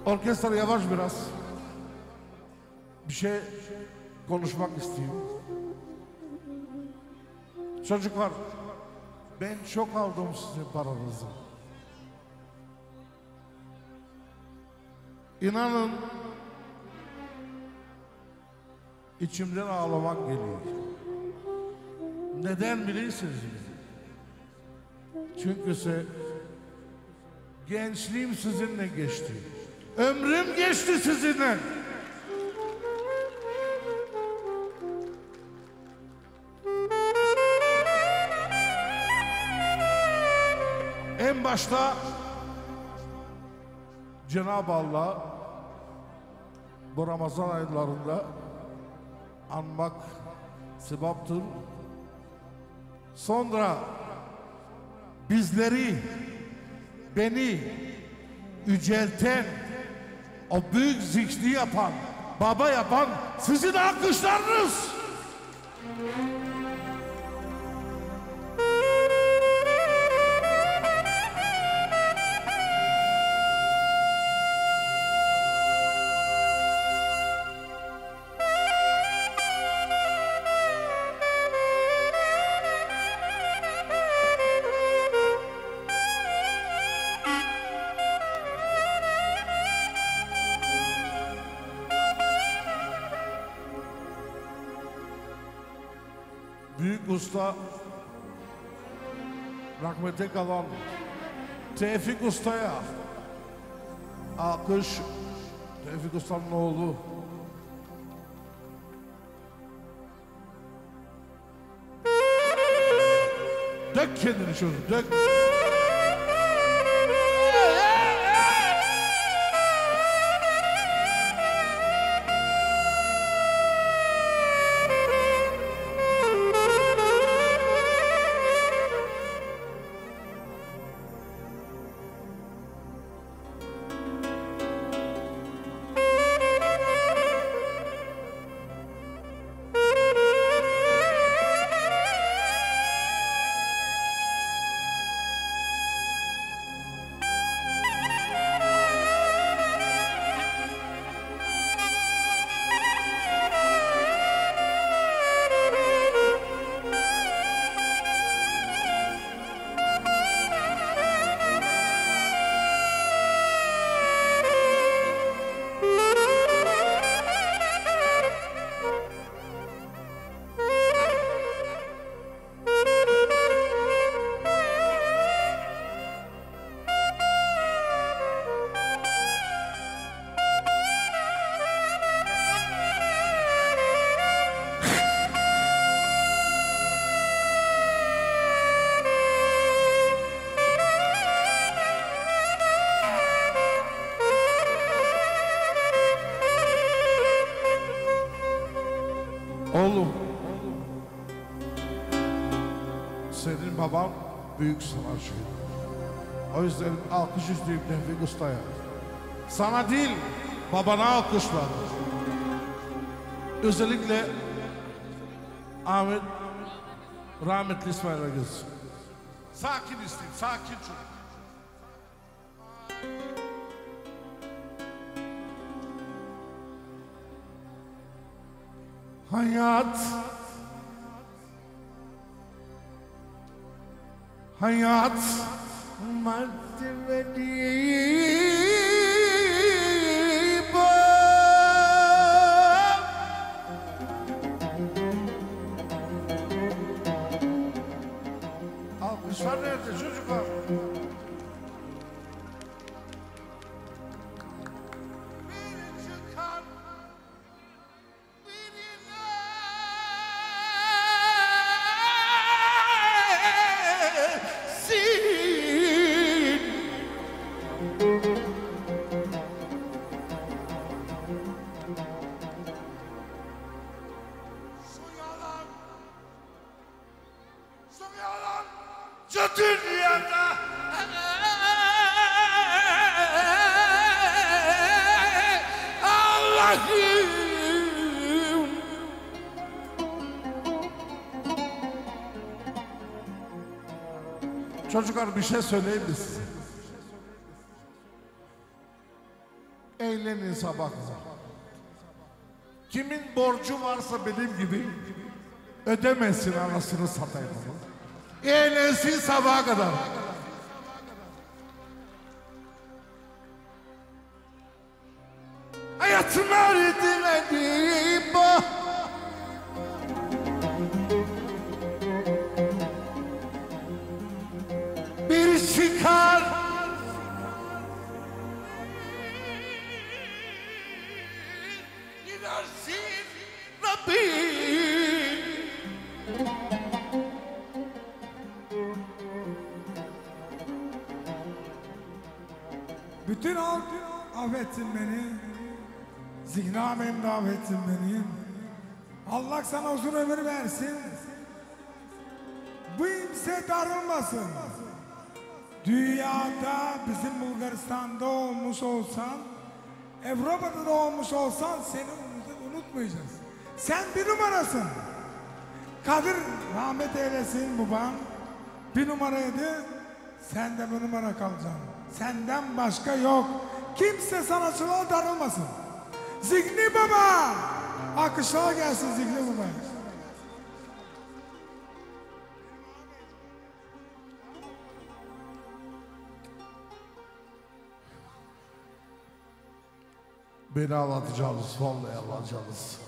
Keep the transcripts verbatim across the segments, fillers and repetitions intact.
Orkestra yavaş biraz. Bir şey konuşmak istiyorum. Çocuklar, ben çok aldım sizin paranızı. İnanın, içimden ağlamak geliyor. Neden bilirsiniz mi? Çünkü se, gençliğim sizinle geçti. Ömrüm geçti sizinle. En başta Cenab-ı Allah bu Ramazan aylarında anmak sebaptır. Sonra bizleri, beni yücelten, o büyük zikri yapan, baba yapan sizin alkışlarınız. Büyük usta, rahmete kalan Tevfik Usta'ya alkış. Tevfik Usta'nın oğlu. Dök kendini çocuk, dök. Oğlum, senin baban büyük sanatçı. O yüzden alkış istiyorum Tevfik Usta'ya. Sana değil, babana alkışlar. Özellikle Ahmet, rahmetli İsmail Agız. Sakin isteyeyim, sakin çocuk. Hayat, hayat mahvedip alkışlar nerede çocuklar? Dünyada Allah'ım çocuklar bir şey söyleyeyim mi size? Eğlenin sabah kadar. Kimin borcu varsa benim gibi ödemesin, anasını satayım onu. Eğlensin sabaha kadar. Hayatım öğretiledi bu. Bir çıkar gidersin Rabbim. Bütün halk affetsin beni. Zihnamem de affetsin beni. Allah sana uzun ömür versin. Bu kimse darılmasın. Dünyada bizim Bulgaristan'da olmuş olsan, Avrupa'da da olmuş olsan seni unutmayacağız. Sen bir numarasın. Kadir rahmet eylesin babam. Bir numaraydı. Sen de bir numara kalacaksın. Senden başka yok. Kimse sanatçılara darılmasın. Zihni Baba! Akışlara gelsin Zihni Baba. Beni ağlatacaksınız, vallahi ağlatacaksınız.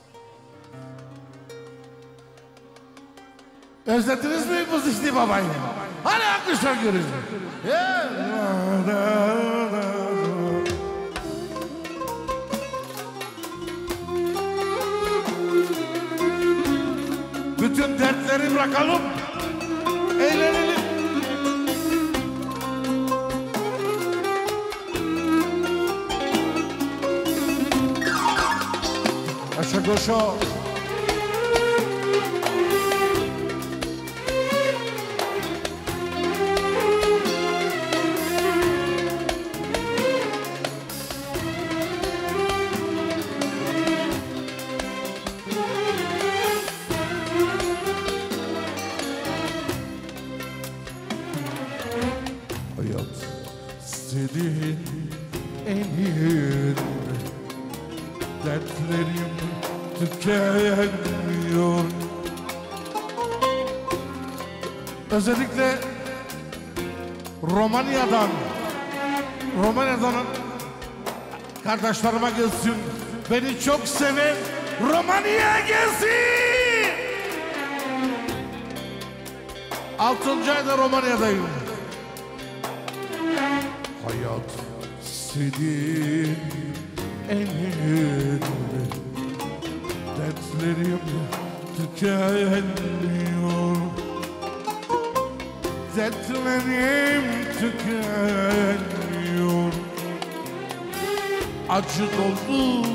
Özlediniz mi bu Zihni Baba'yı? Hani akışlar görün. Bütün dertleri bırakalım, eğlenelim. Aşağı koşu. Senin elin, dertlerim tükenmiyor. Özellikle Romanya'dan Romanya'dan kardeşlerime gelsin. Beni çok seven Romanya'ya gelsin. Altıncı ayda Romanya'dayım. Hayat senin elin, dertlerim tükenmiyor. Dertlerim tükenmiyor. Acı doldu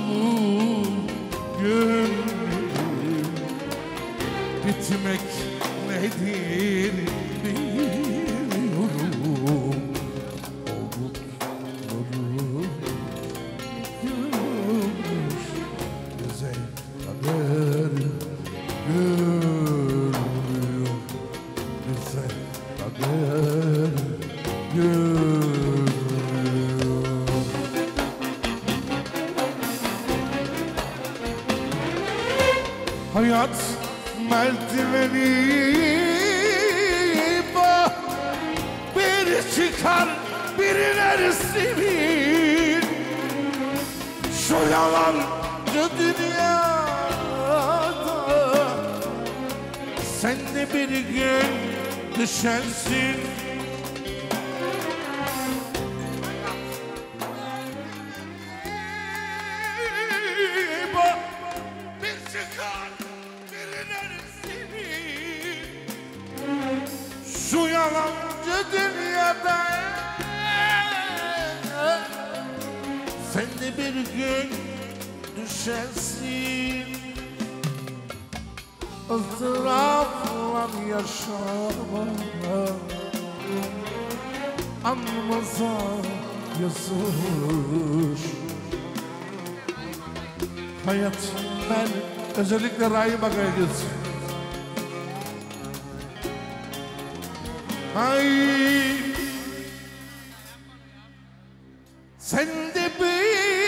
gönlüm, bitmek nedir bilmiyorum. Hayat merdiveni bak, biri çıkar biri neresin? Şu yalancı dünyada sen de bir gün düşersin. Şu yalancı dünyada sen de bir gün düşersin. ızdırapla yaşama, anlamasa yazılır. Hayat ben özellikle Rahim Aga'ya gitsin. Ay, sen de bir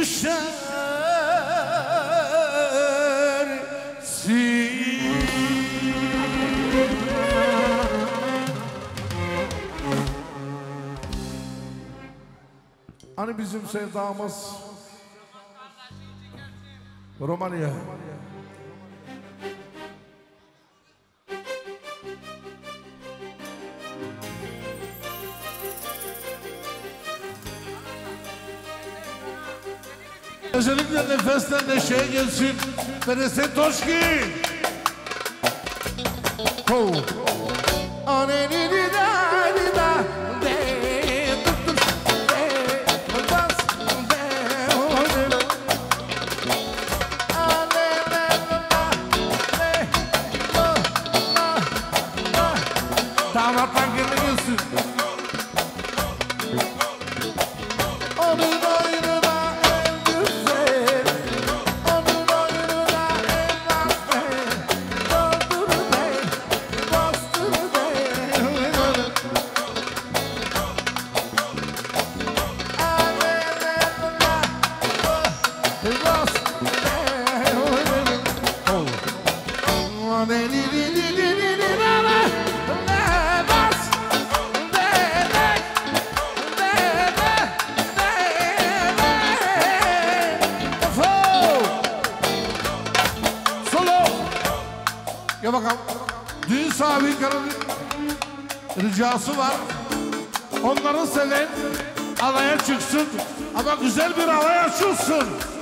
düşersin. Hani bizim sevdamız Romanya. Özellikle nefesten de şey gelsin. Neresi Toşki? Ho. Damattan geri gelsin. Onun oyununa en güzel, onun oyununa en nasıl, doldur bey, bastır bey. Ya bakalım, düğün sahibinin ricası var. Onları seven alaya çıksın ama güzel bir alay açılsın.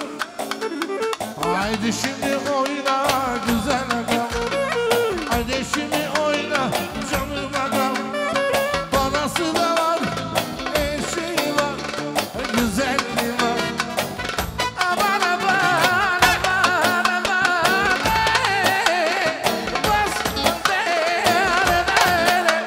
Haydi şimdi oyna güzel adam, haydi şimdi oyna canım adam. Parası da var, eşeği var, güzelliği var. Aman aman aman aman, ey, bas dere dere.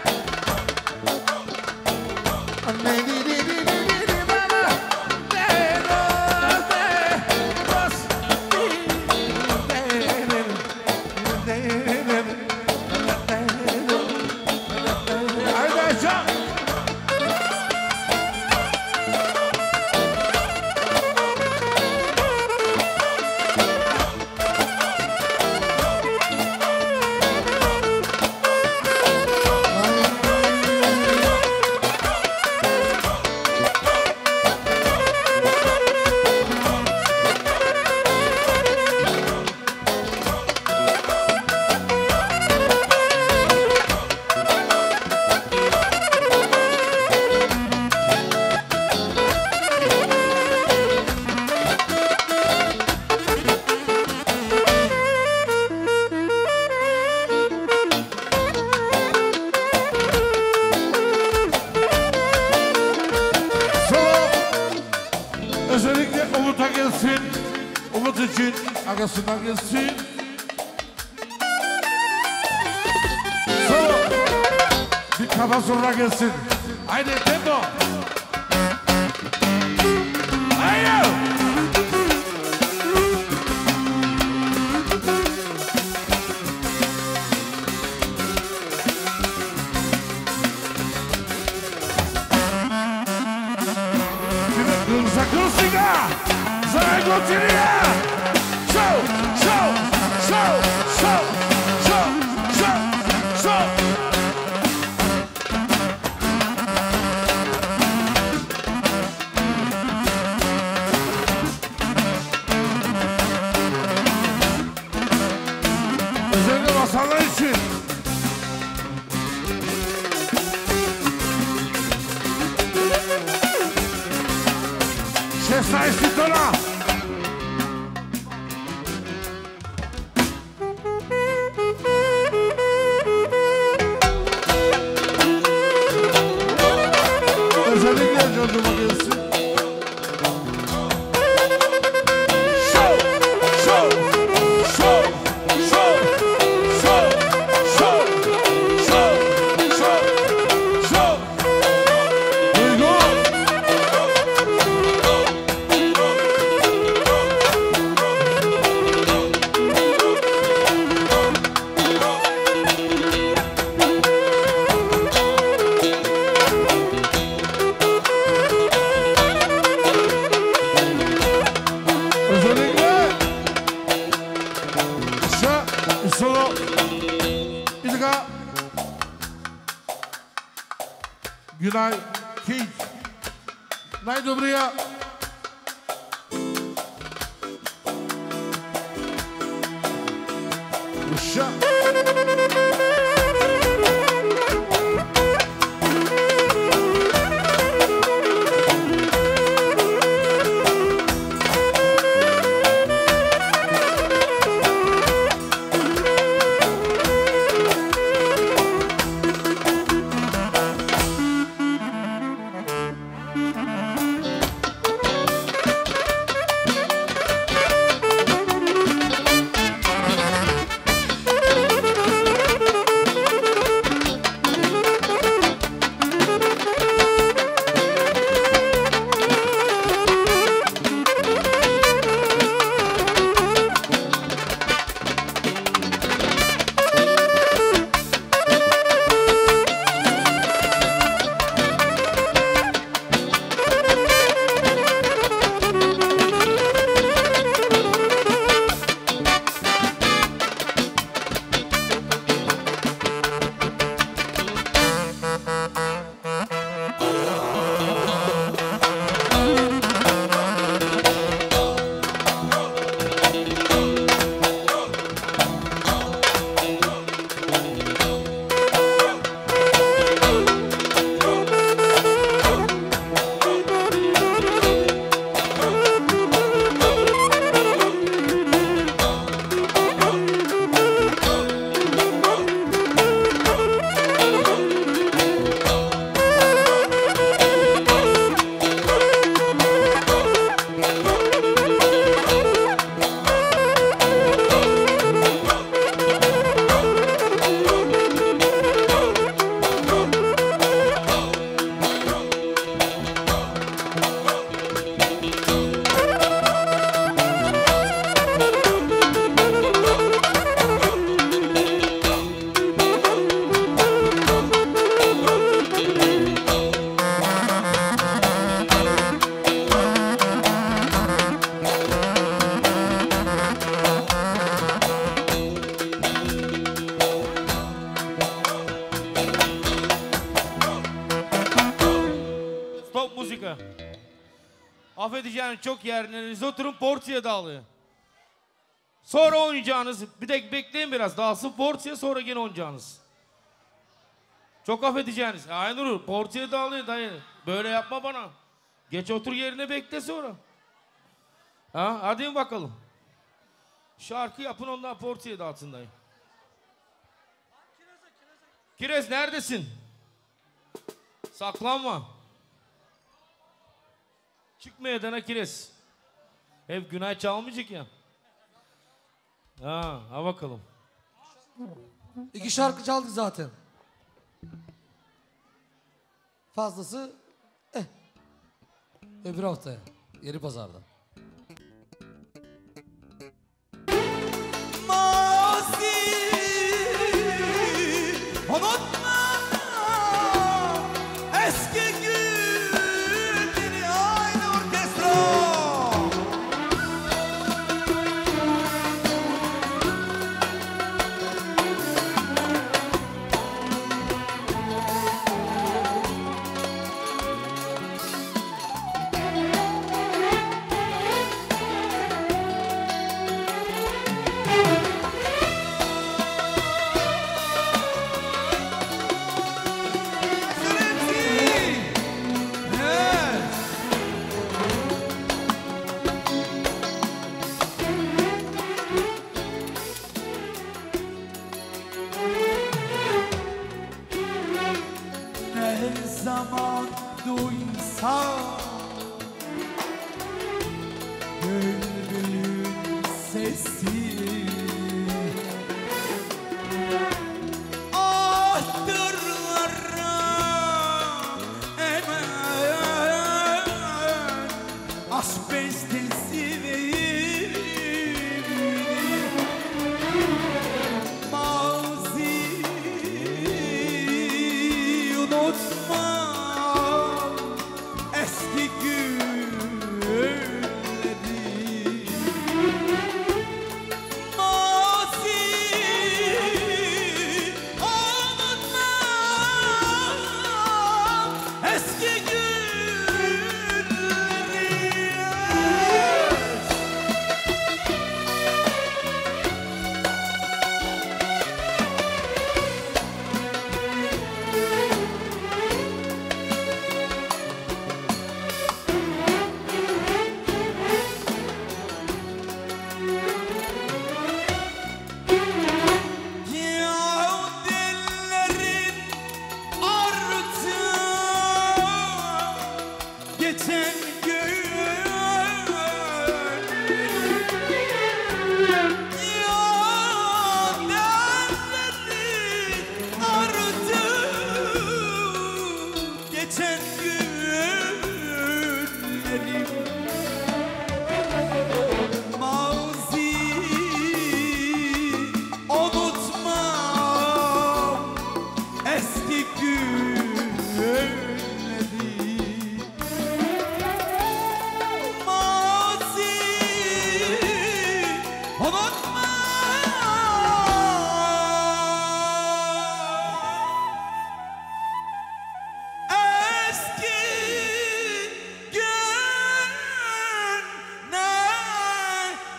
Ne di di di di di bana, dere dere, bas di dere dere dere. Haydi aşağı. Özellikle Umut'a gelsin. Umut için agasından gelsin. Sonra bir kafa sonra gelsin. Haydi tempo. Haydi. Acústica, Zago Tiria, show, show, show, show, show, show, show. Özellikle masallar için. Şehzade Sitona. muzika. Günay King. Najdobрия. Душа. Affedeceğiniz çok yerlerinize oturun, porsiye dağılıyor. Sonra oynayacağınız, bir de bekleyin biraz, dağılsın porsiye, sonra gene oynayacağınız. Çok affedeceğiniz. Aynur, porsiye dağılıyor dayı. Böyle yapma bana. Geç otur yerine, bekle sonra. Ha, hadi bakalım. Şarkı yapın, ondan porsiye dağıtsın dayı. Kirez neredesin? Saklanma. Çık meydana Kirez. Hep Günay çalmayacak ya. Ha, ha bakalım. İki şarkı çaldık zaten. Fazlası eh. Öbür haftaya. Yeni pazarda. Mazi unutma eski günleri aynı orkestra.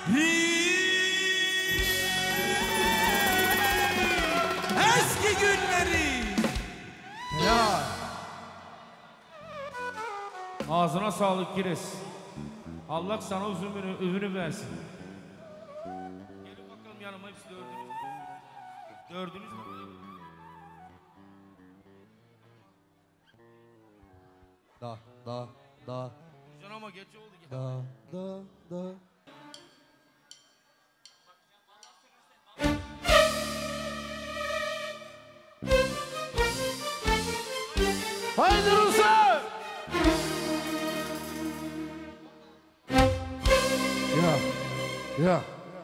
Eski günleri. Ya. Ağzına sağlık Gires. Allah sana uzun ömrü, ömrünü versin. Gelin bakalım yanıma, hepsi dördünüz. Dördünüz mü? Da, da, da, Can ama geç oldu. da, da, da. Haydi Ruslar! Ya, ya.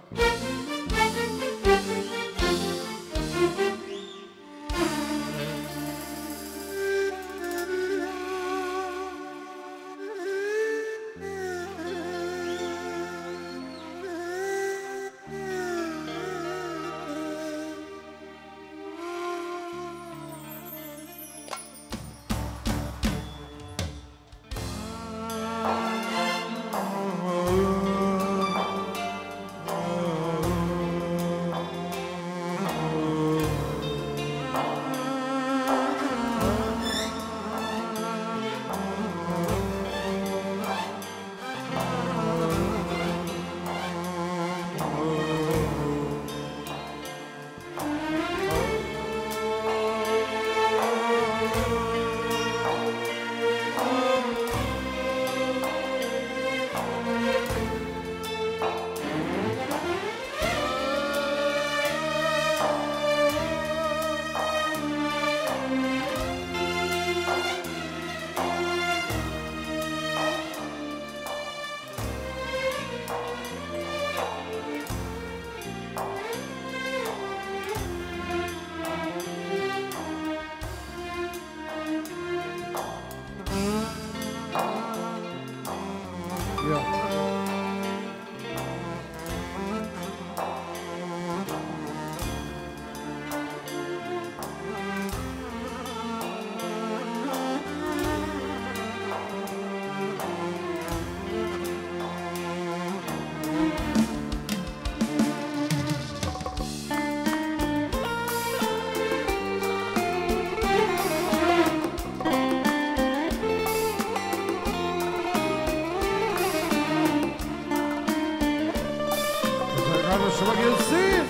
Kardeşime gelsin.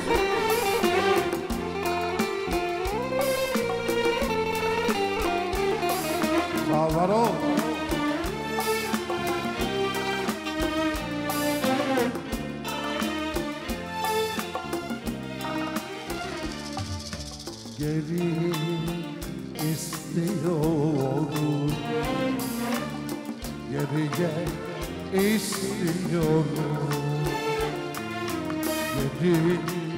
Sağ ol, var ol. Geri istiyorum, geri gel istiyorum, geri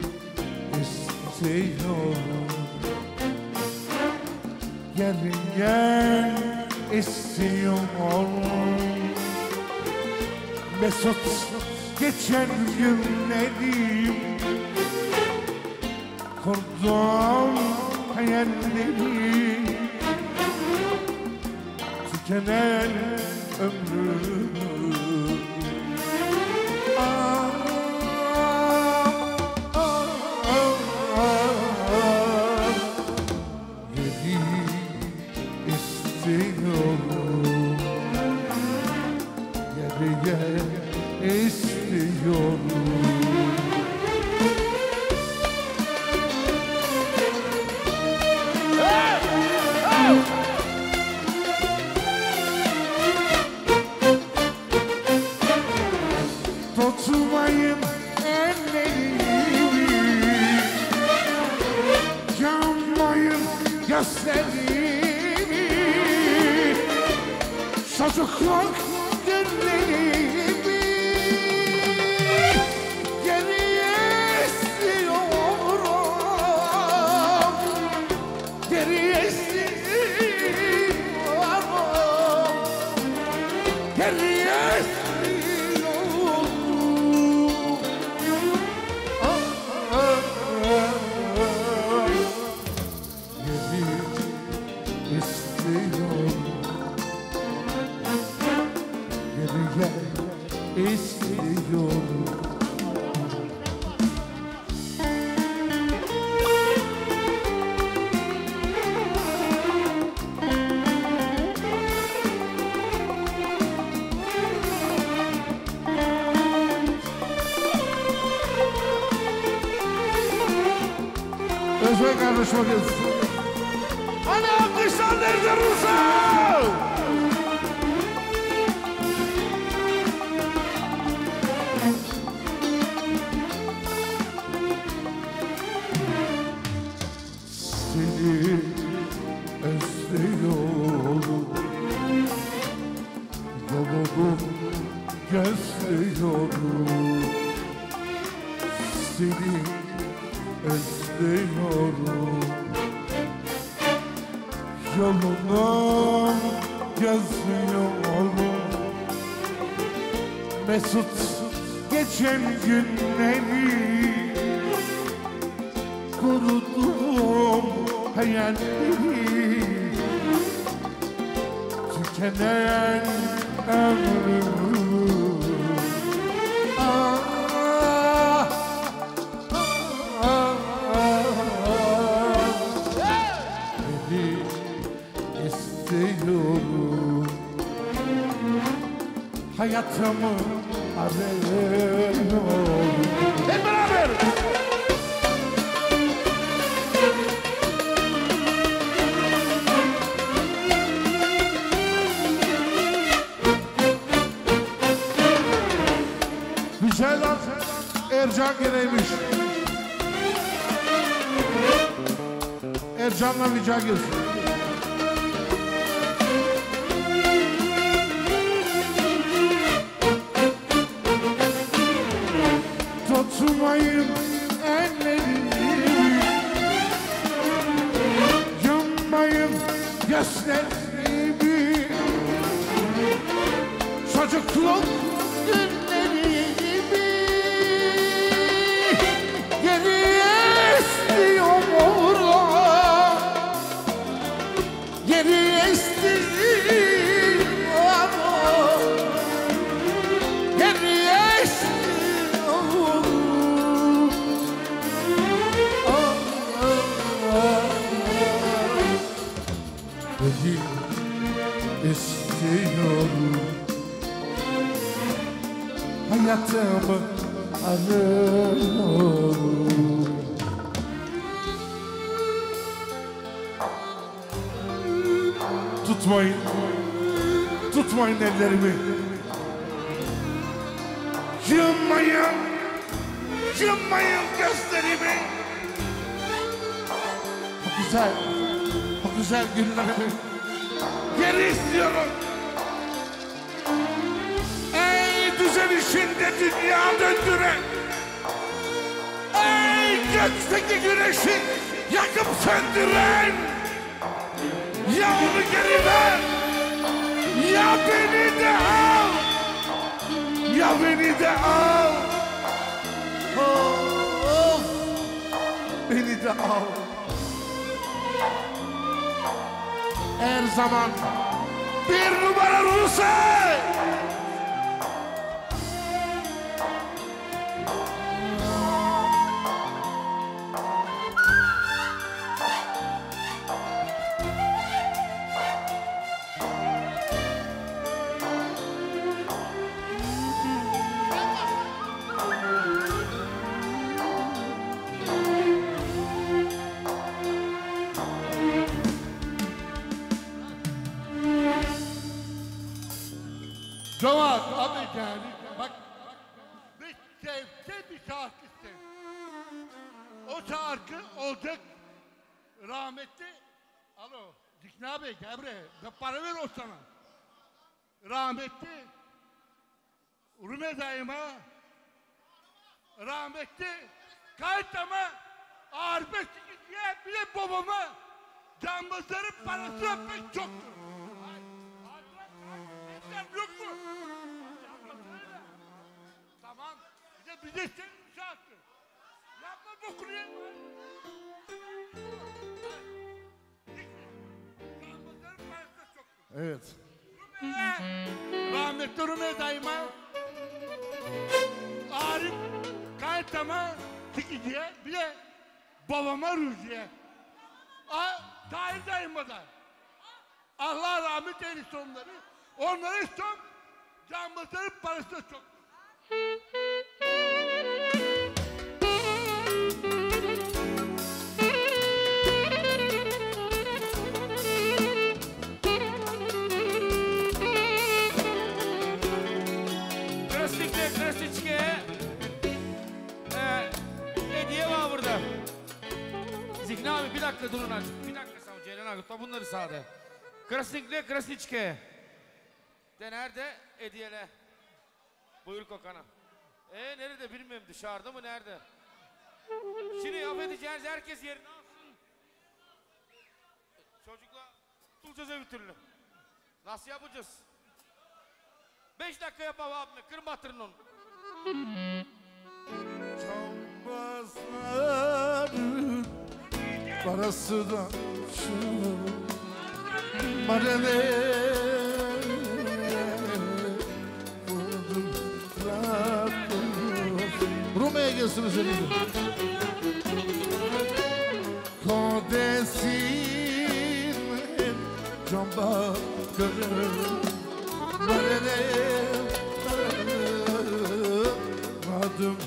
istiyorum, geri gel istiyorum. Mesut geçen günlerim, kurdum hayalleri, tükenen ömrümü. Ah, ah, ah, ah. Geri istiyorum, geri gel istiyorum. Tutmayın ellerimi, yanmayın gözlerimi, çocukluk günlerimi geriye istiyorum, geriye istiyorum, geriye istiyorum. Özbek kardeşime gelsin. Hani alkışlar nerede Rus'a? Seni özlüyorum, yolumu gözlüyorum. Seni özlüyorum, yolunu gözlüyorum. Mesut geçen günleri kurudum hayalleri, tükenen ömrümü. Ah, ah, ah, beni istiyorum, hayatımı arıyorum. Hep beraber. Şeyler Ercan gireymiş. Ercan'la rica girsin. Tutmayın ellerimi, yummayın gözlerimi. Çocukluk günleri geriye istiyorum, geriye istiyorum. Ah, ah, ah. Beni istiyorum, hayatımı arıyorum. Tutmayın, tutmayın ellerimi. Yummayın, yummayın gözlerimi. O güzel, o güzel günlerimi geri istiyorum. Ey düzen içinde dünya döndüren, ey gökteki güneşi yakıp söndüren, ya onu geri ver, ya beni de al, ya beni de al. Of, beni de al. Her zaman bir numara Rus'a. Cevat abi geldi. Bak, bir sevse bir şarkı sev. O şarkı olacak rahmetli. Alo, Dikna Bey gel buraya. Ben para ver o sana. Rahmetli Rume dayıma, rahmetli Kayıtama, Arif'e diye bir de babama cambazların parası öpmek çoktur. Yok mu? Tamam. Bir de bize senin şarkı. Yapma bokunu ye. Evet. Rahmetli Rume dayıma, Arif Kayıtama, Tiki'ye, bir de babama Rüzü'ye. Tahir dayıma da. Allah rahmet eylesin onları. Onları istiyorum, cambazların parası da çok. dakika durun azıcık. Bir dakika sağ ol Ceylan abi. Tut bunları sağda. Krasnikle, Krasniçke. De nerede? Hediyele. Buyur kokana. Ee nerede bilmiyorum. Dışarıda mı nerede? Şimdi affedeceğiniz herkes yerine alsın. Çocuklar tutulacağız öbür türlü. Nasıl yapacağız? Beş dakika yapalım abime. Kırma hatırın onu. Çalmazların parası da şu bana ne vurdum bıraktım. Ruma'ya gelsin üzerinde. Kodesin camba görür bana ne vurdum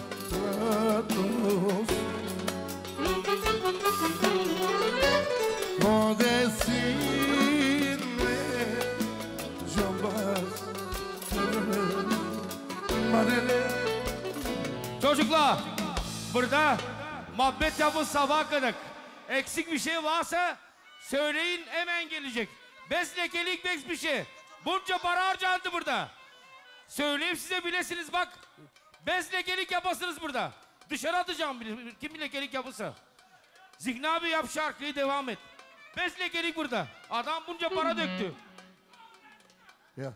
Çocuklar, burada muhabbet yapın sabaha kadar. Eksik bir şey varsa söyleyin hemen gelecek. Bez lekelik bez bir şey. Bunca para harcandı burada. Söyleyeyim size bilesiniz bak. Bez lekelik yapasınız burada. Dışarı atacağım kim lekelik yapılsa. Zihni abi yap şarkıyı devam et. Bez lekelik burada. Adam bunca para döktü. Ya.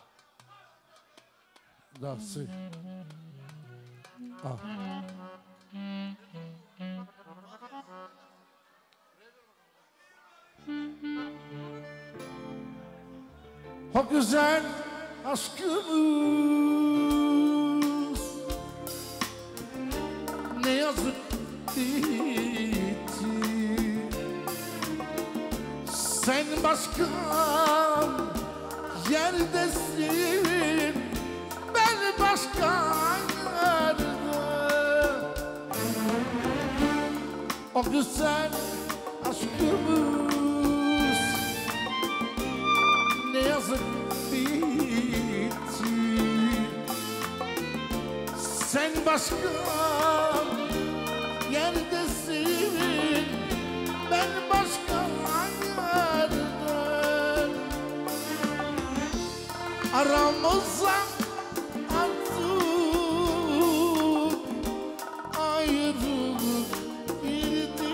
Darcy. Al. O güzel aşkımız ne yazık bitti. Sen başka yerdesin, ben başka yerde. O güzel aşkımız ne yazık bitti. Sen başka yerdesin, ben başka yerde. Aramıza artık ayrılık girdi.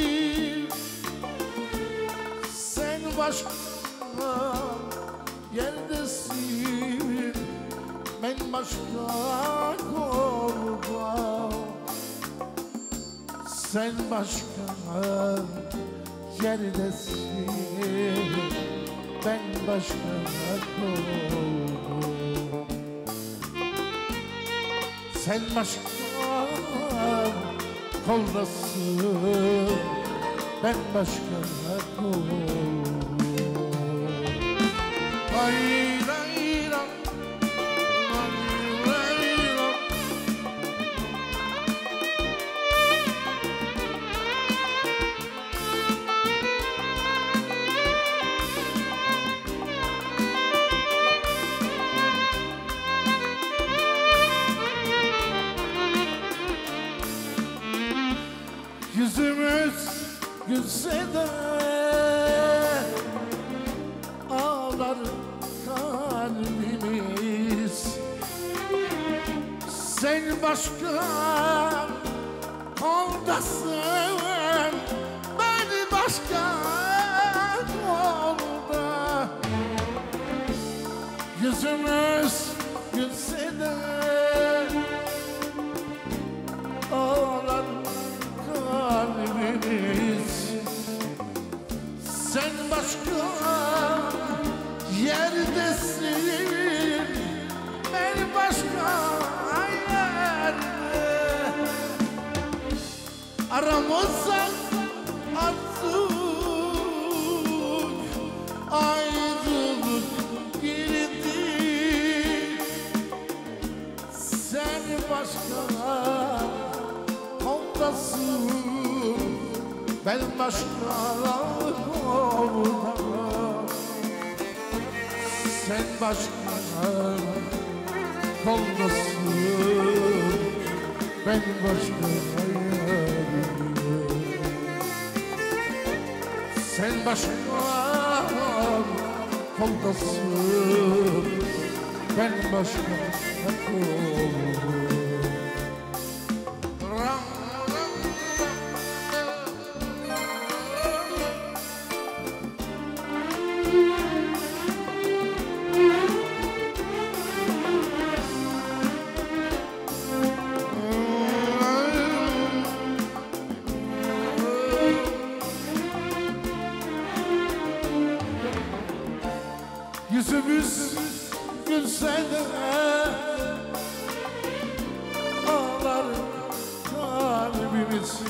Sen başka yerdesin, ben başka yolda. Sen başka yerdesin, ben başka yolda. Sen başka koldasın, ben başka yolda. Ay ay ay. Yüzümüz gülse de ağlar kalbimiz. Sen başka yoldasın, ben başka yolda. Yüzümüz gülse de ağlar kalbimiz. Sen başka yerdesin, ben başka yerde. Aramıza artık ayrılık girdi. Sen başka yoldasın, ben başka yolda. Sen başka yoldasın, ben başka yolda. Sen başka koldasın, ben başka koldum. Yüzümüz gülse de ağlar kalbimiz.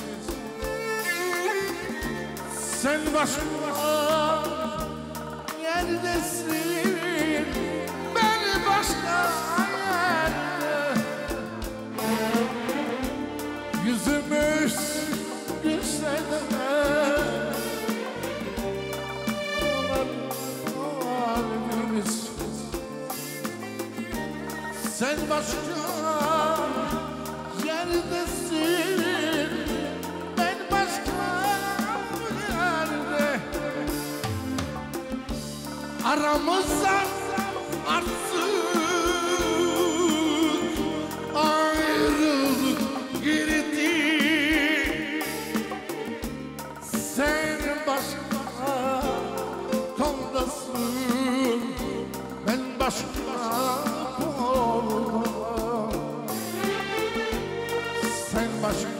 Sen başka yerdesin, ben başka yerde. Yüzümüz gülse de sen başka yerdesin, ben başka yerde. Aramıza artık ayrılık girdi. Sen başka koldasın, ben başka. Sen başka.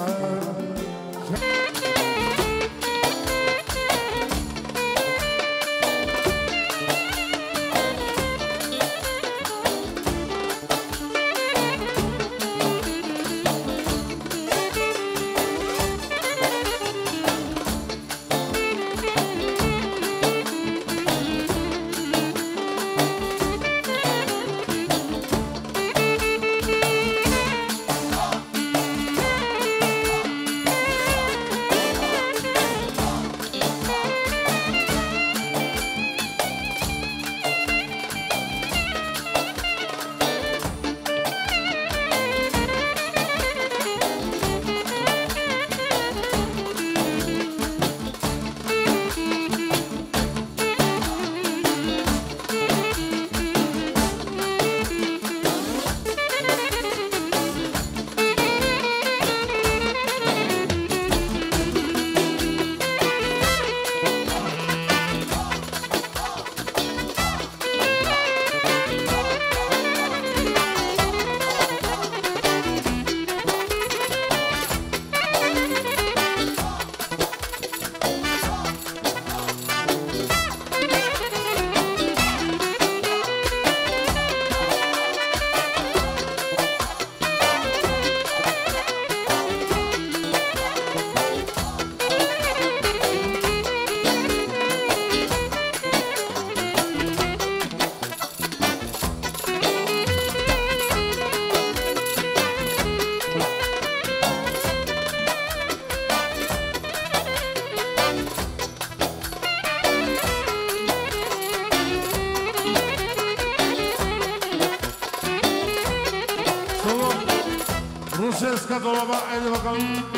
Ruseska dolaba, hadi bakalım.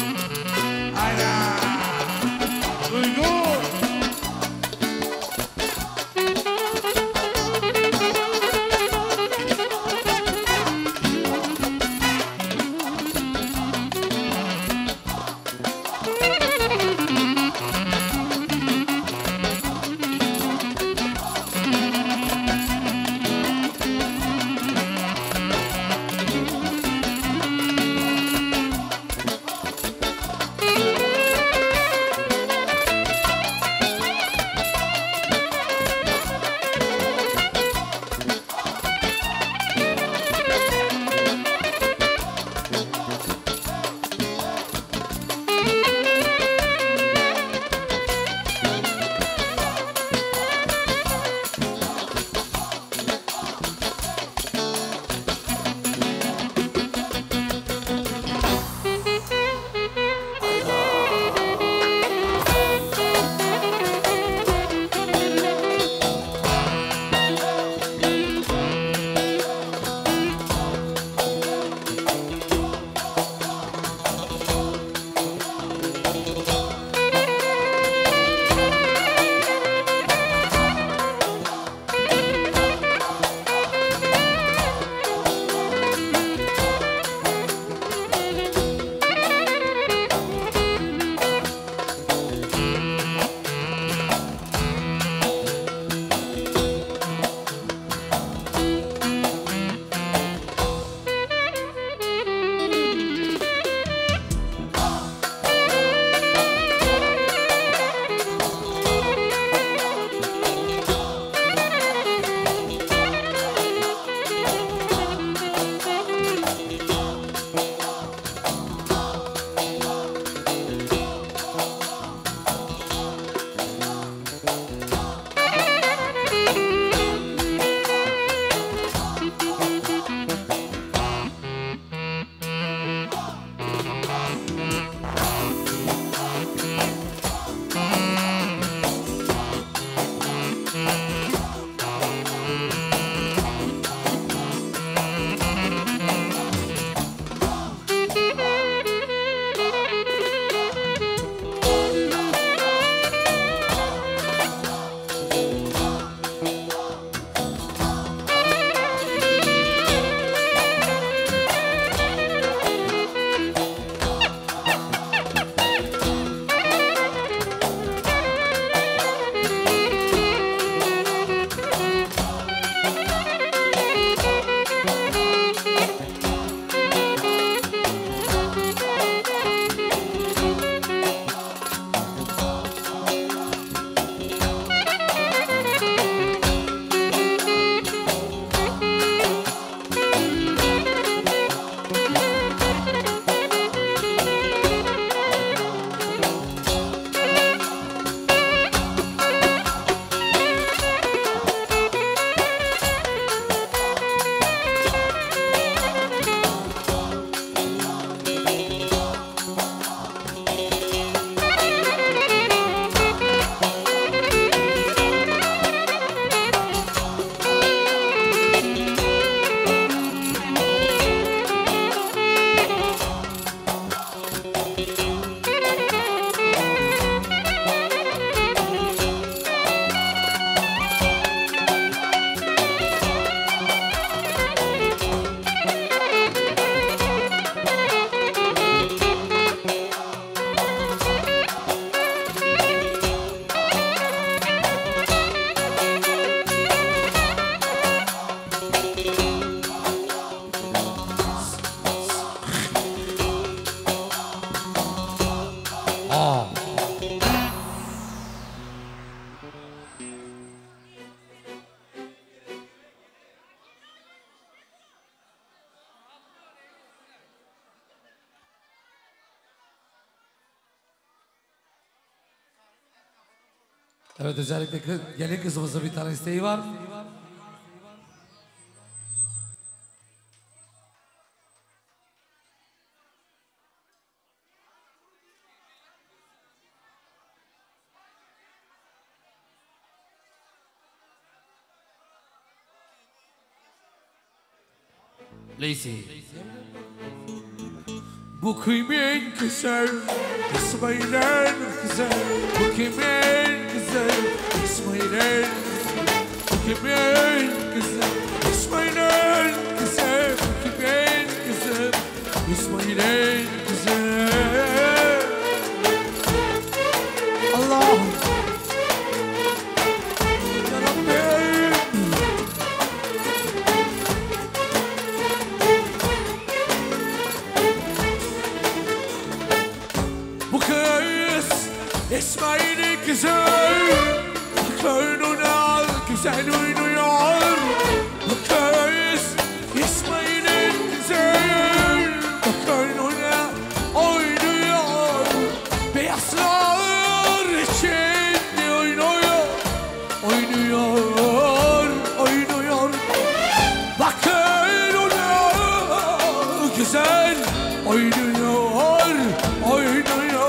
Hayda. Duygu. Aa. Evet, özellikle kız, gelin kızımızın bir tane isteği var. Lacey. Bu kimin kızı? İsmail'in kızı. Bu kimin kızı? İsmail'in kızı. Bu kimin kızı? İsmail'in kızı. Bu kimin kızı? İsmail'in kızı. Allah'ım. Ya Rabbim. Bu kız İsmail'in kızı. Koynuna güzel oynuyor. Bu kız İsmail'in kızı. Koynuna oynuyor. Beyazlar içinde oynuyor. Oynuyor, oynuyor. Bakın ona güzel oynuyor, oynuyor.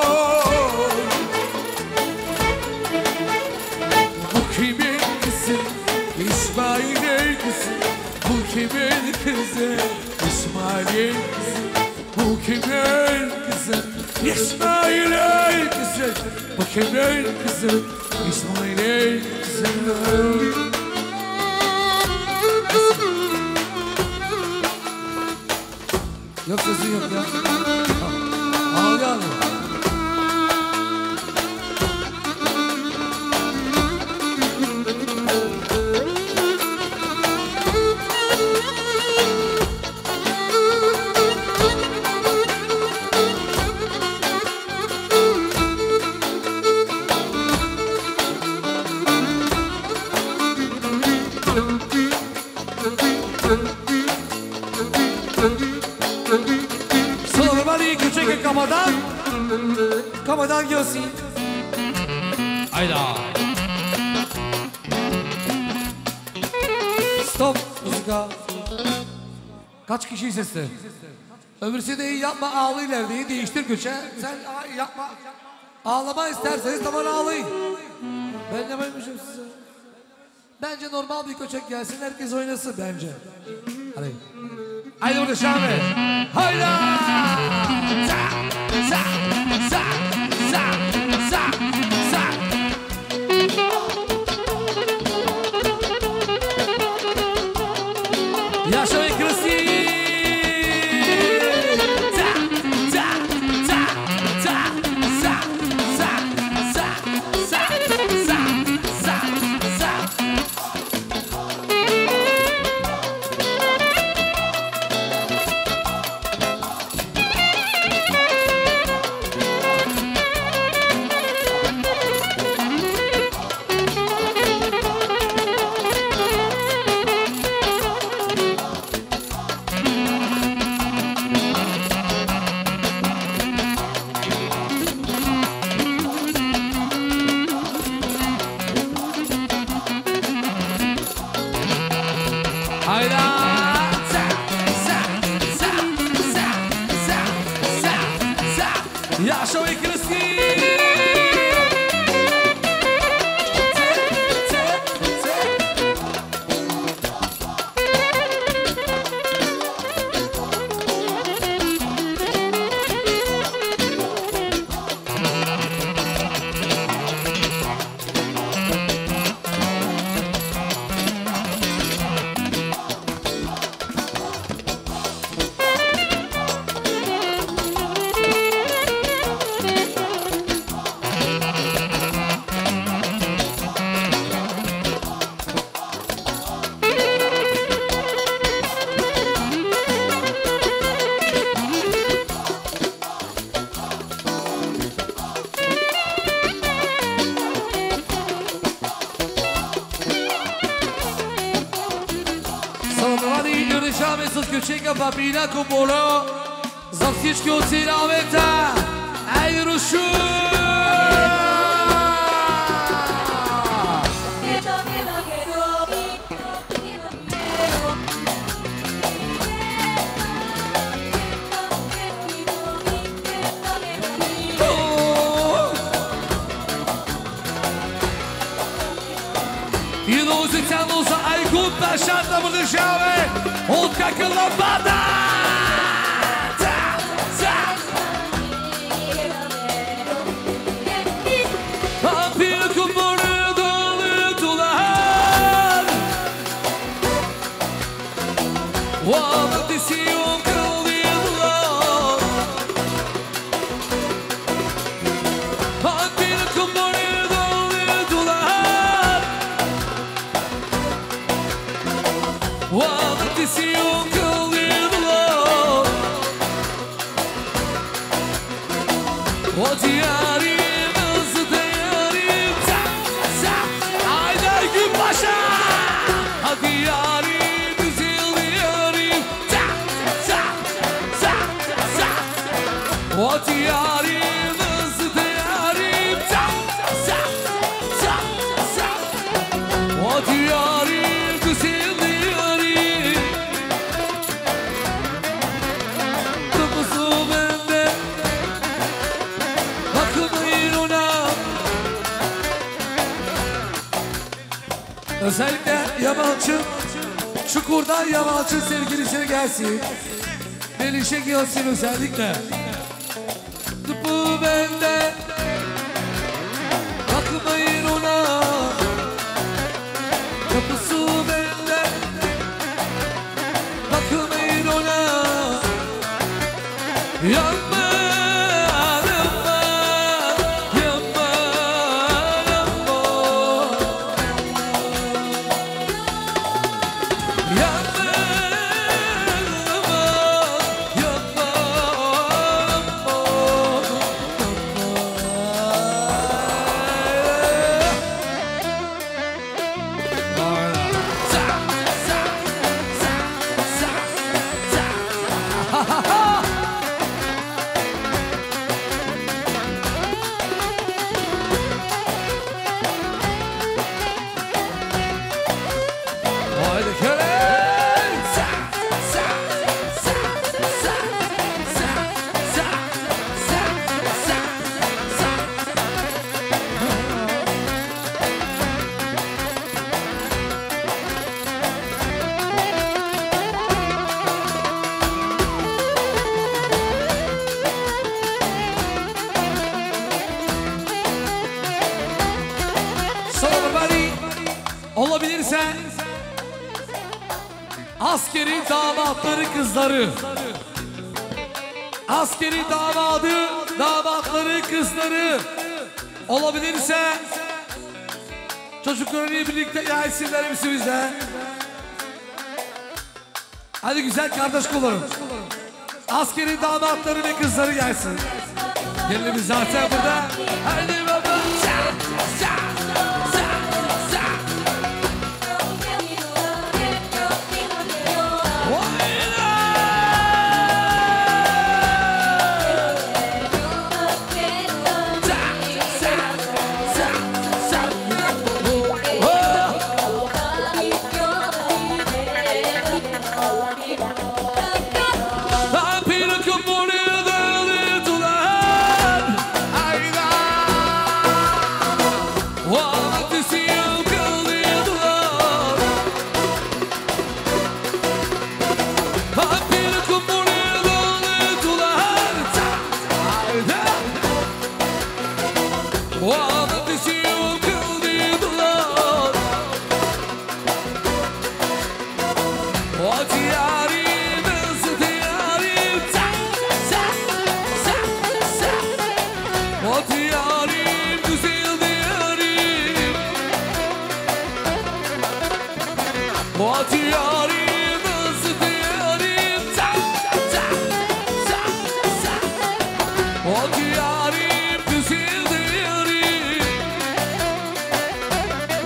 Bu kimin kızı? İsmail'in kızı. Bu kimin kızı? İsmail'in kızı. Bu kimin kızı? İsmail'in kızı. Bu kimin kızı? İsmail'in kızı. Yok sesi yok ya. Al gel. Sormali küçük kafadan, kafadan görsün. Hayda. Stop müzika. Kaç kişi sesli? Öbürsü de iyi yapma ağlayırlar diye değiştir köşe. Sen a- yapma. Ağlama isterseniz tamam ağlayın. Ben de baymışım size. Bence normal bir köçek gelsin, herkes oynasın bence. Hadi. Haydi orada Şahmet. Hayda! Sa, sa, sa, sa, sa, sa. Yaşa ve Kristi. Sa, sa, sa, sa, sa, sa, sa, sa, sa, sa, sa. Hayda! Sa, sa, sa, sa, sa, sa, sa. Yaşa ve Kristi. Čeka papina kupolo za всички от синовете. Ей, Рушу! И да специално за Айкун Пашат да продължаваме от кака ламбада! Özellikle Yamalçı, Çukur'dan Yamalçı sevgilisine gelsin. Melişe gelsin özellikle. Tıpı bende, bakmayın ona. Kapısı bende, bakmayın ona. Yanma. Olabilirse askeri damatları kızları, askeri damadı damatları kızları olabilirse çocuklarıyla birlikte gelsinler hepsi bize. Hadi güzel kardeş kullarım, askeri damatları ve kızları gelsin. Gelimiz zaten burada. Hadi baba.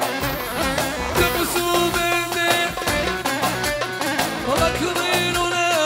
Bakmayın ona.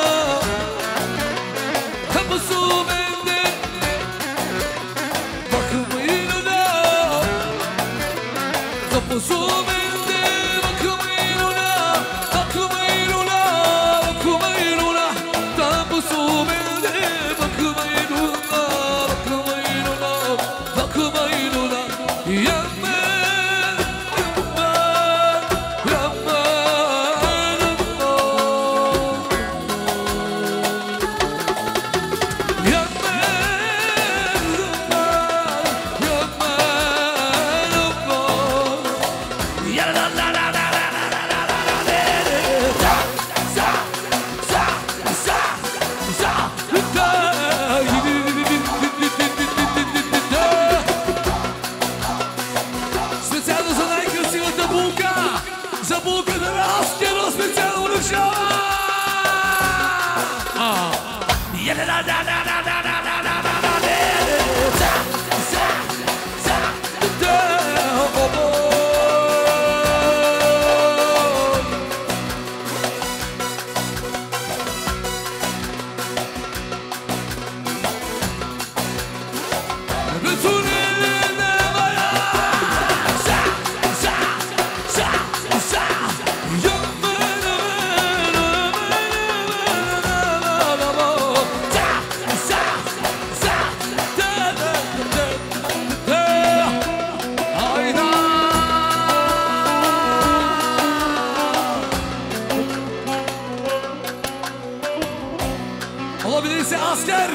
Olabilirse asker,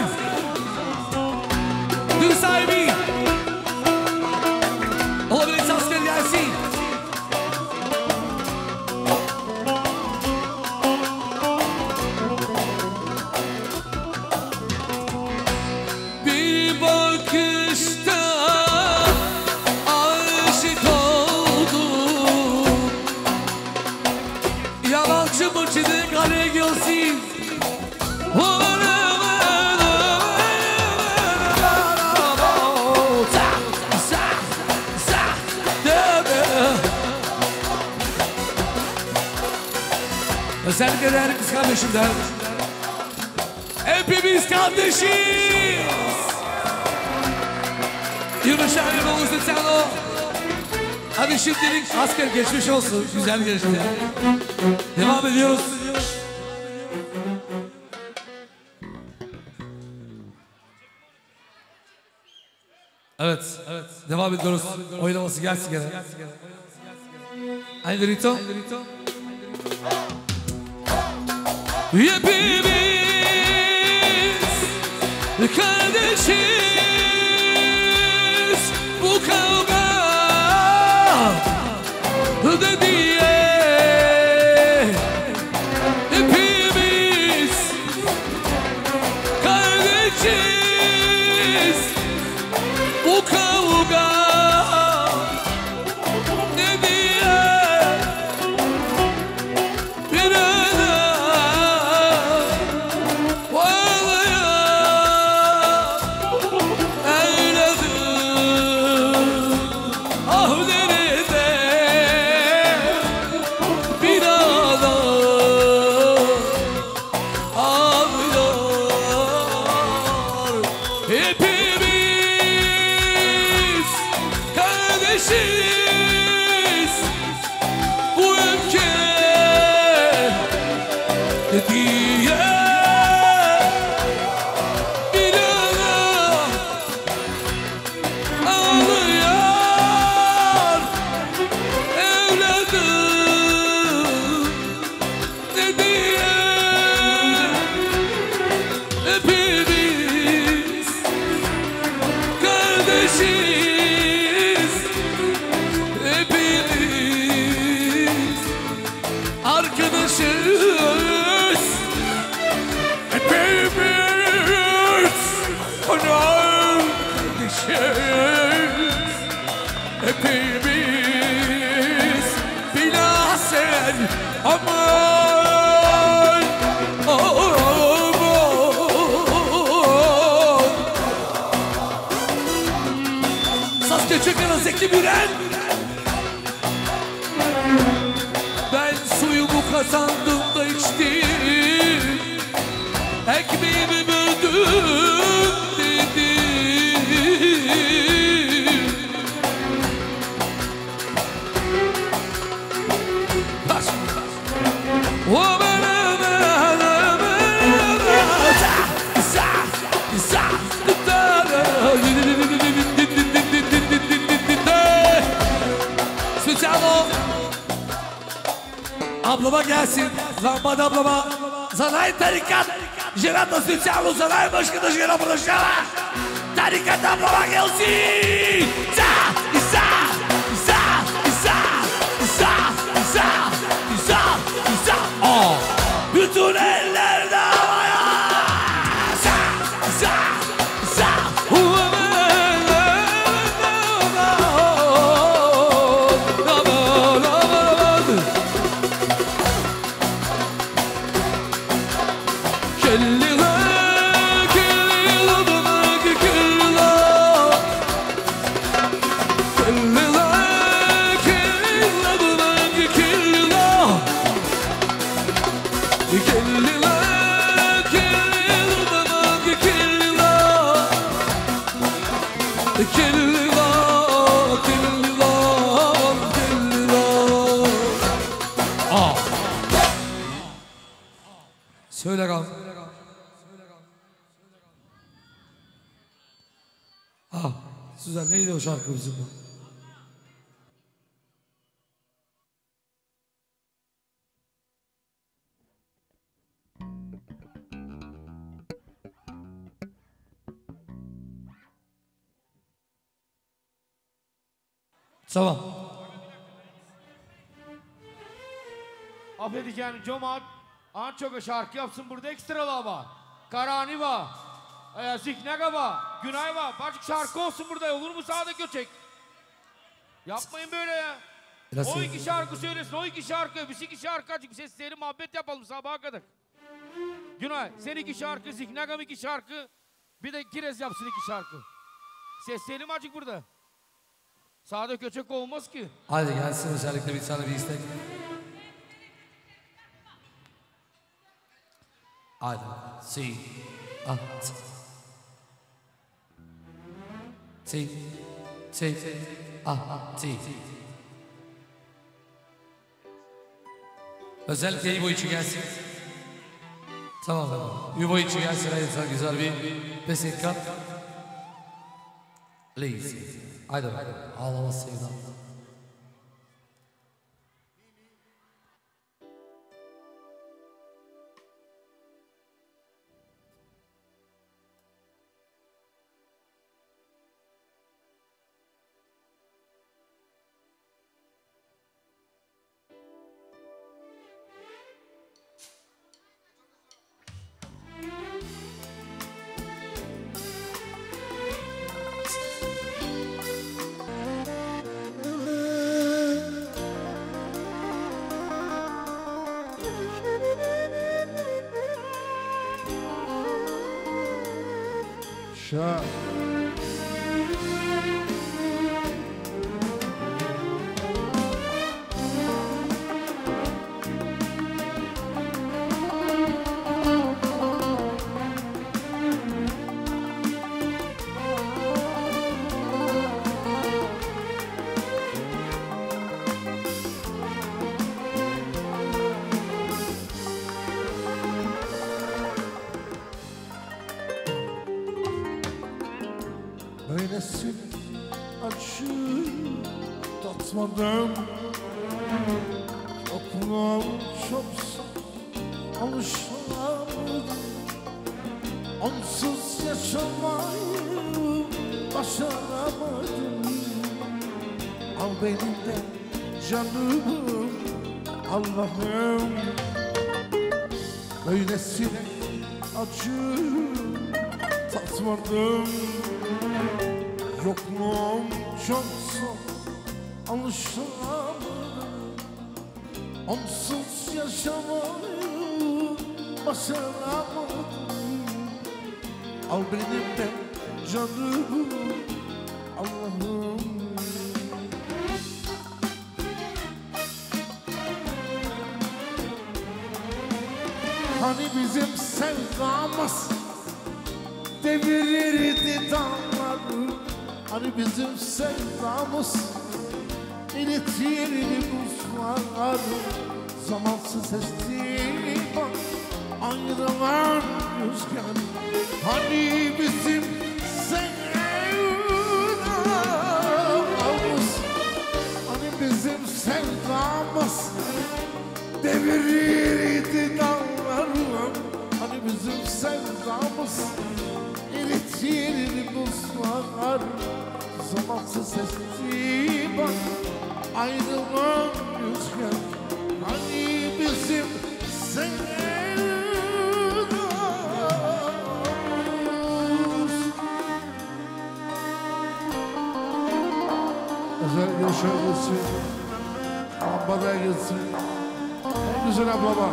düğün sahibi, olabilirse asker gelsin. Bir bakışta aşık oldum, yabancı mıçını kaleye gelsin. Özellikle değerli kız kardeşimden, hepimiz kardeşiz. Yürüyüşler gibi olursun sen o. Hadi şimdilik asker geçmiş olsun, güzel geçti. Devam ediyoruz. Evet, evet. Devam ediyoruz. Oynaması gelsin gene. Aynı Rito. Hepimiz kardeşiz, bu kavga da diye. Hepimiz kardeşiz, bu kavga ne diye. Bir hepimiz bilahsen aman, aman. Saz Çakır'ın Zeki Müren. Ben suyumu kazandım da içtim, ekmeğimi böldüm dedim. Ablama gelsin, Lambada ablama, Zanay Tarikat, Gerardo Specialo, Zanay Başkanı Gerardo Başkanı, Tarikat ablama gelsin. İsa, İsa, İsa, İsa, İsa, İsa, İsa, İsa. Oh. Bütün eller de havaya. İsa, İsa, İsa. Kelli Süzen neydi o şarkı bizim bu? Tamam. Affedeceğin cemaat an çok şarkı yapsın burada ekstralar var. Karani var. E, Ziknaga var. Günay var. Başka şarkı olsun burada. Olur mu sağda göçek? Yapmayın böyle ya. Biraz o iki şarkı söylesin. O iki şarkı. Biz iki şarkı açık. Bir sesleri muhabbet yapalım sabaha kadar. Günay sen iki şarkı. Ziknagam iki şarkı. Bir de Kirez yapsın iki şarkı. Sesleri mi açık burada? Sağda köçek olmaz ki. Hadi gelsin özellikle bir tane bir istek. Hadi. Si. Ah. Si. Si. Ah. Si. Özellikle İbo için gelsin. Tamam tamam. İbo için gelsin. Hayırlısı güzel bir besinka. Please. Haydi bakalım. Ağlama sevdam. Şah. Böylesin acı tatmadım. Yokluğum çoksa alışamadım. Onsuz yaşamayı başaramadım. Al benim de canım Allah'ım. Böylesine acı tatmadım. Yokluğum çoksa alışamadım. Onsuz yaşamayı başaramadım. Al benim de canım Allah'ım. Hani bizim sevdamız devirirdi dağları. Hani bizim sevdamız eritirdi buzları. Zamansız esti bak ayrılan rüzgar. Hani bizim sevdamız, hani bizim sevdamız devirirdi dağları. Hani bizim sevdamız eritirdi buzlar. Zamansız esti bak ayrılan rüzgar. Hani bizim sevdamız. Özellikle şöyle gitsin, lambada gitsin. En güzel ablama.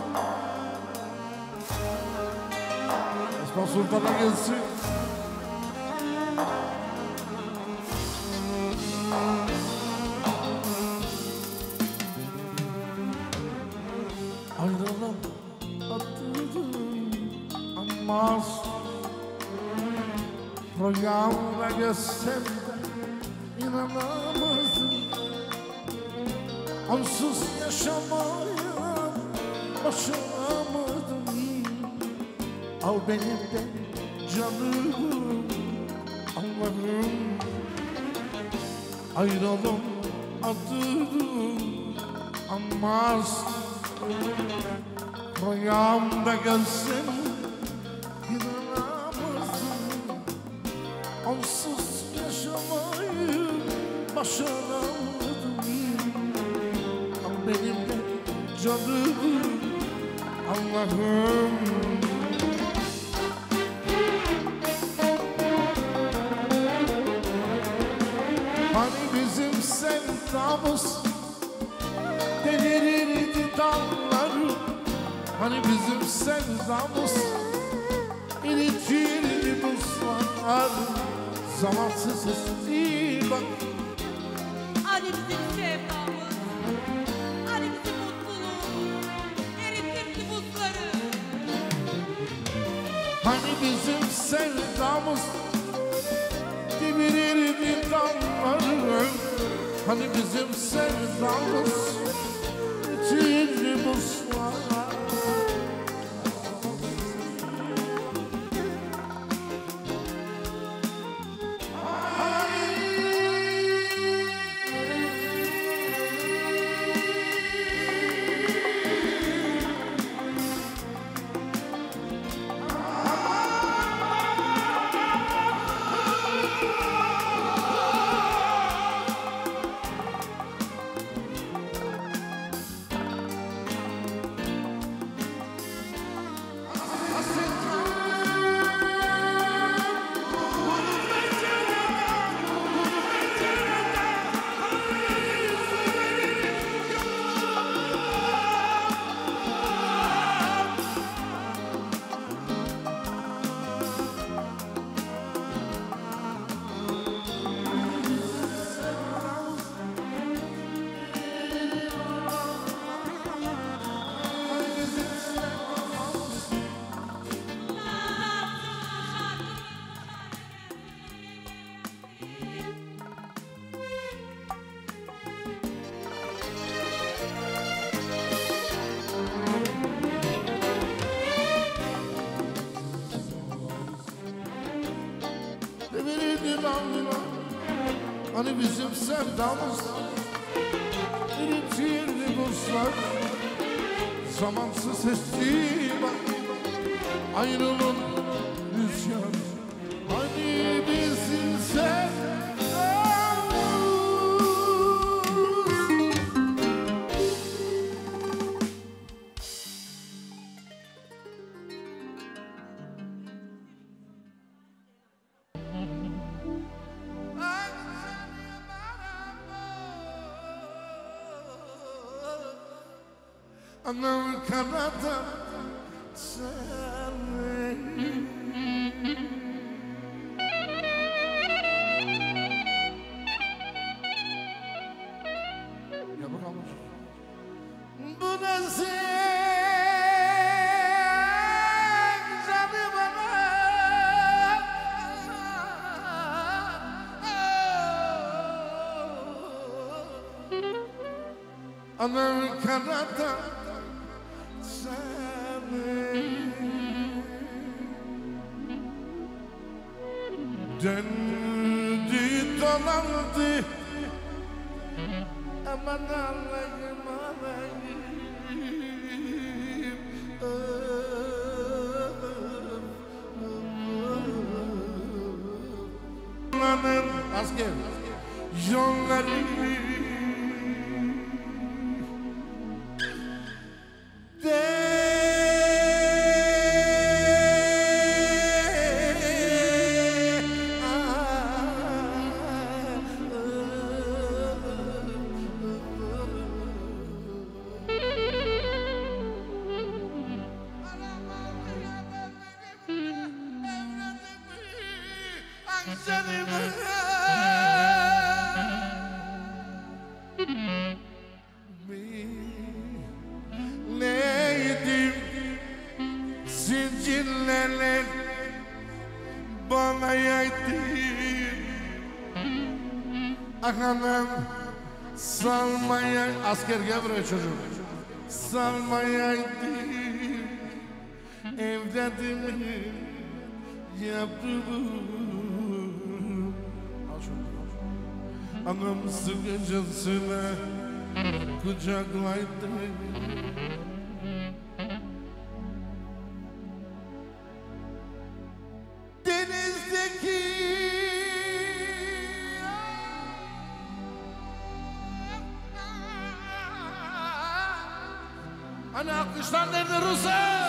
Osman Sultan'a gelsin. Ayrılıp attırdım ama rüyamda görsem de inanamazdım. Onsuz yaşamaya başaramadım. Al benim de canım Allah'ım. Allah'ım ayrılım adını anmaz. Rüyamda gelsin inanamazsın. Onsuz yaşamayı başaramadım. Benim canım Allah'ım. Hani bizim sevdamız delirirdi dalları. Hani bizim sevdamız eritirdi buzlar. Zamansız değil bak. Hani bizim sevdamız, hani bizim mutluluğumuz eritirdi buzları. Hani bizim sevdamız devirirdi dalları. Hani bizim sevdamız eritirdi buzlar. Hani bizim sevdamız eritirdi buzlar. Zamansız esti bak ayrılın rüzgar. Hani bizim sevdamız. Anam kanada seni. Ya bakalım. Bu nasıl canı bana? Anam kanada döndü dolandı. Aman Allah'ım Allah'ım. Yolların asker yolları neydim zincirlerle bana yaydın. Anam salmaya asker gel buraya çocuğum. Salmayaydın evladımı yavrum. Anam sıkıcısına kucaklaydı. Denizdeki ana kuşlar nerede Rus'a?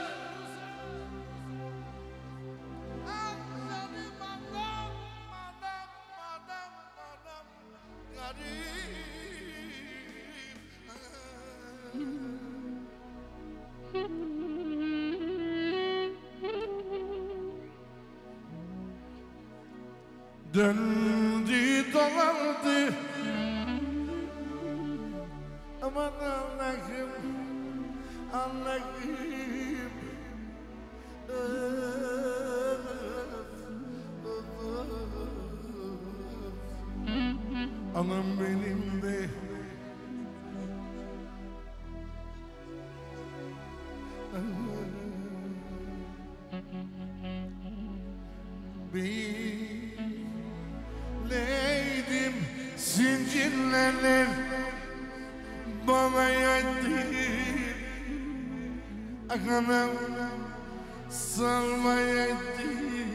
Döndü dolandı. Aman Allah'ım, Allah'ım. Anam benim de bileydim zincirler bana yattı. Anam salmayattı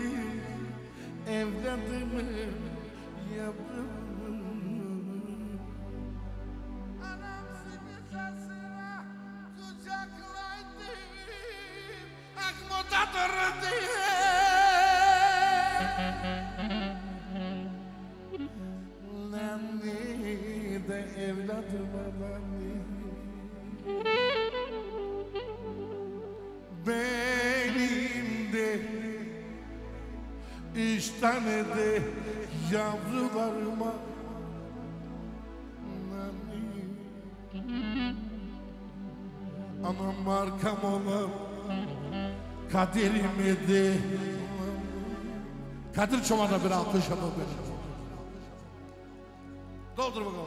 evladımı yavrum. Anam sıkıcasına kucaklaydı, akmoda durdu. Nanni de evladıma nanni. Benim de üç tane de yavrularıma nanni. Anam markam olan kaderimi de. Kadir Çoban'a bir alkış yapalım benim. Doldur bakalım.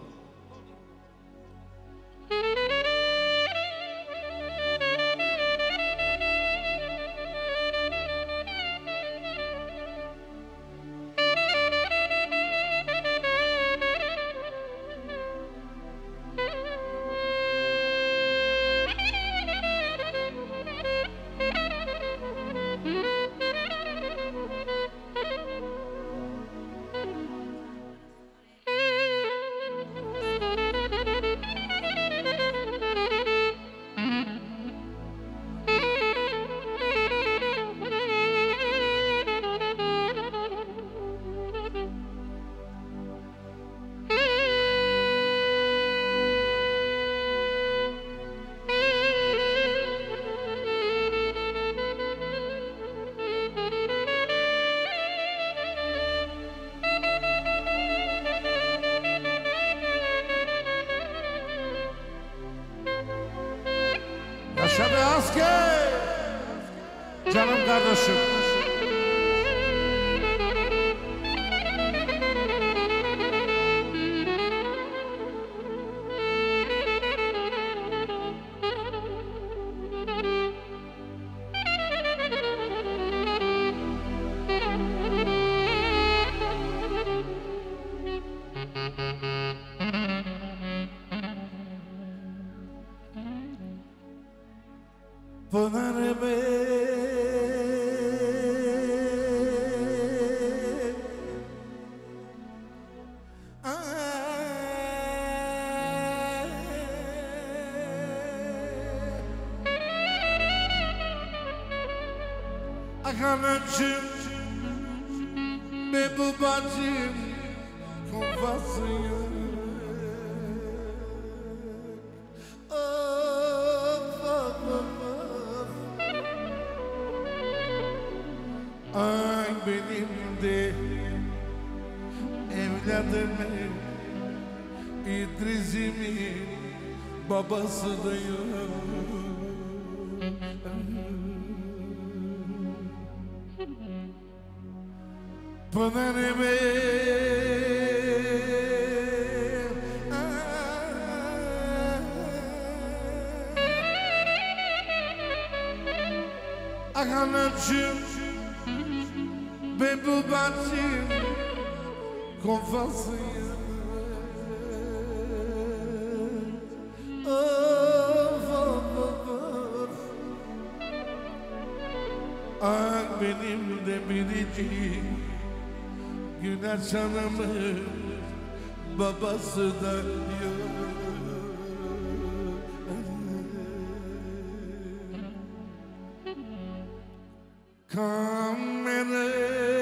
Yaşa be asker! Canım kardeşim. Pınar be Akanacım be babacım kovası yok. Ay benim de evladımın İdris'imin babası da yok. Pınar be Akanacım be babacım Confasıyım. Of of of. Ah benim de biricik Güneş Hanım'ın babası da yok. Kamera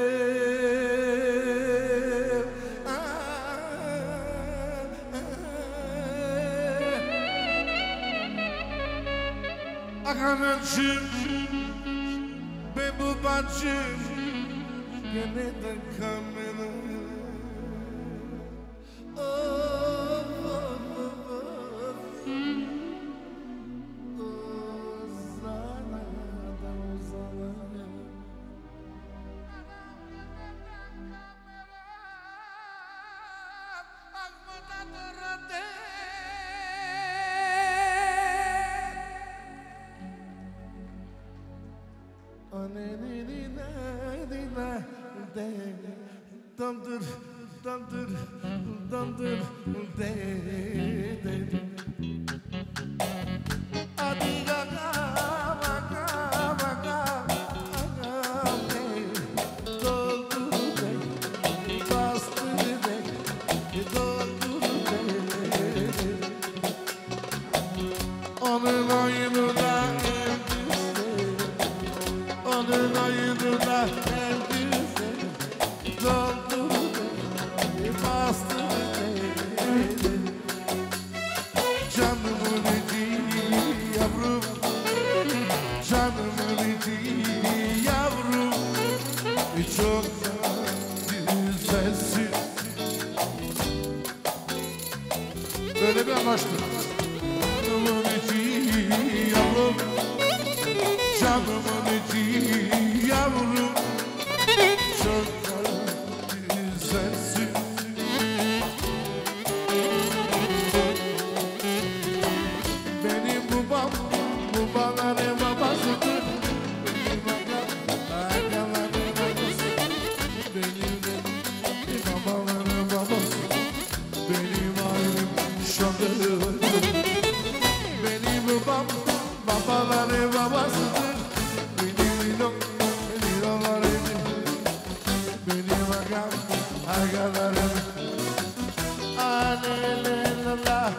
Akanacım ve bu bacım gene de kamera. Oh, oh, oh, oh. Uzana da uzana. Dandır, dandır, dandır, de, de. Adi gaga, gaga, gaga, gaga, de. Doldur de, bastır de, doldur de. Onun oyununa elbise, onun oyununa elbise. Doldur de, bastır de. Canımın içi yavrum, canımın içi yavrum. Çok güzelsin. Böyle bir anlaştık. Canımın içi yavrum, canımın içi yavrum. Çok güzelsin. Benim babam, babaların babasıdır. Benim agaların babası. Benim de babaların babası. Benim ailem şanlı. Benim babam, babaların babasıdır. Benim ilom, benim ilomlarım. Benim agam, agalarım. Anelelala.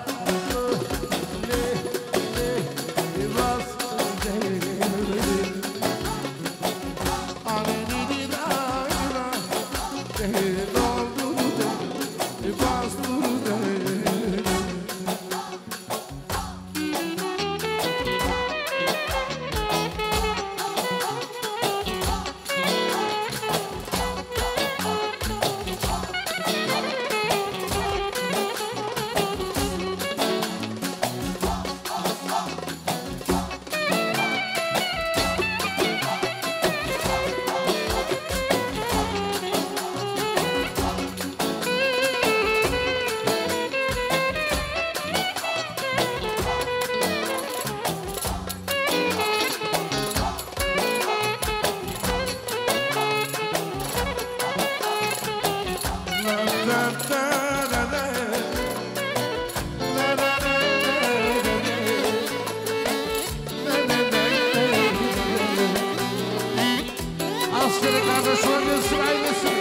Askeri kardeş oynasın aynısı.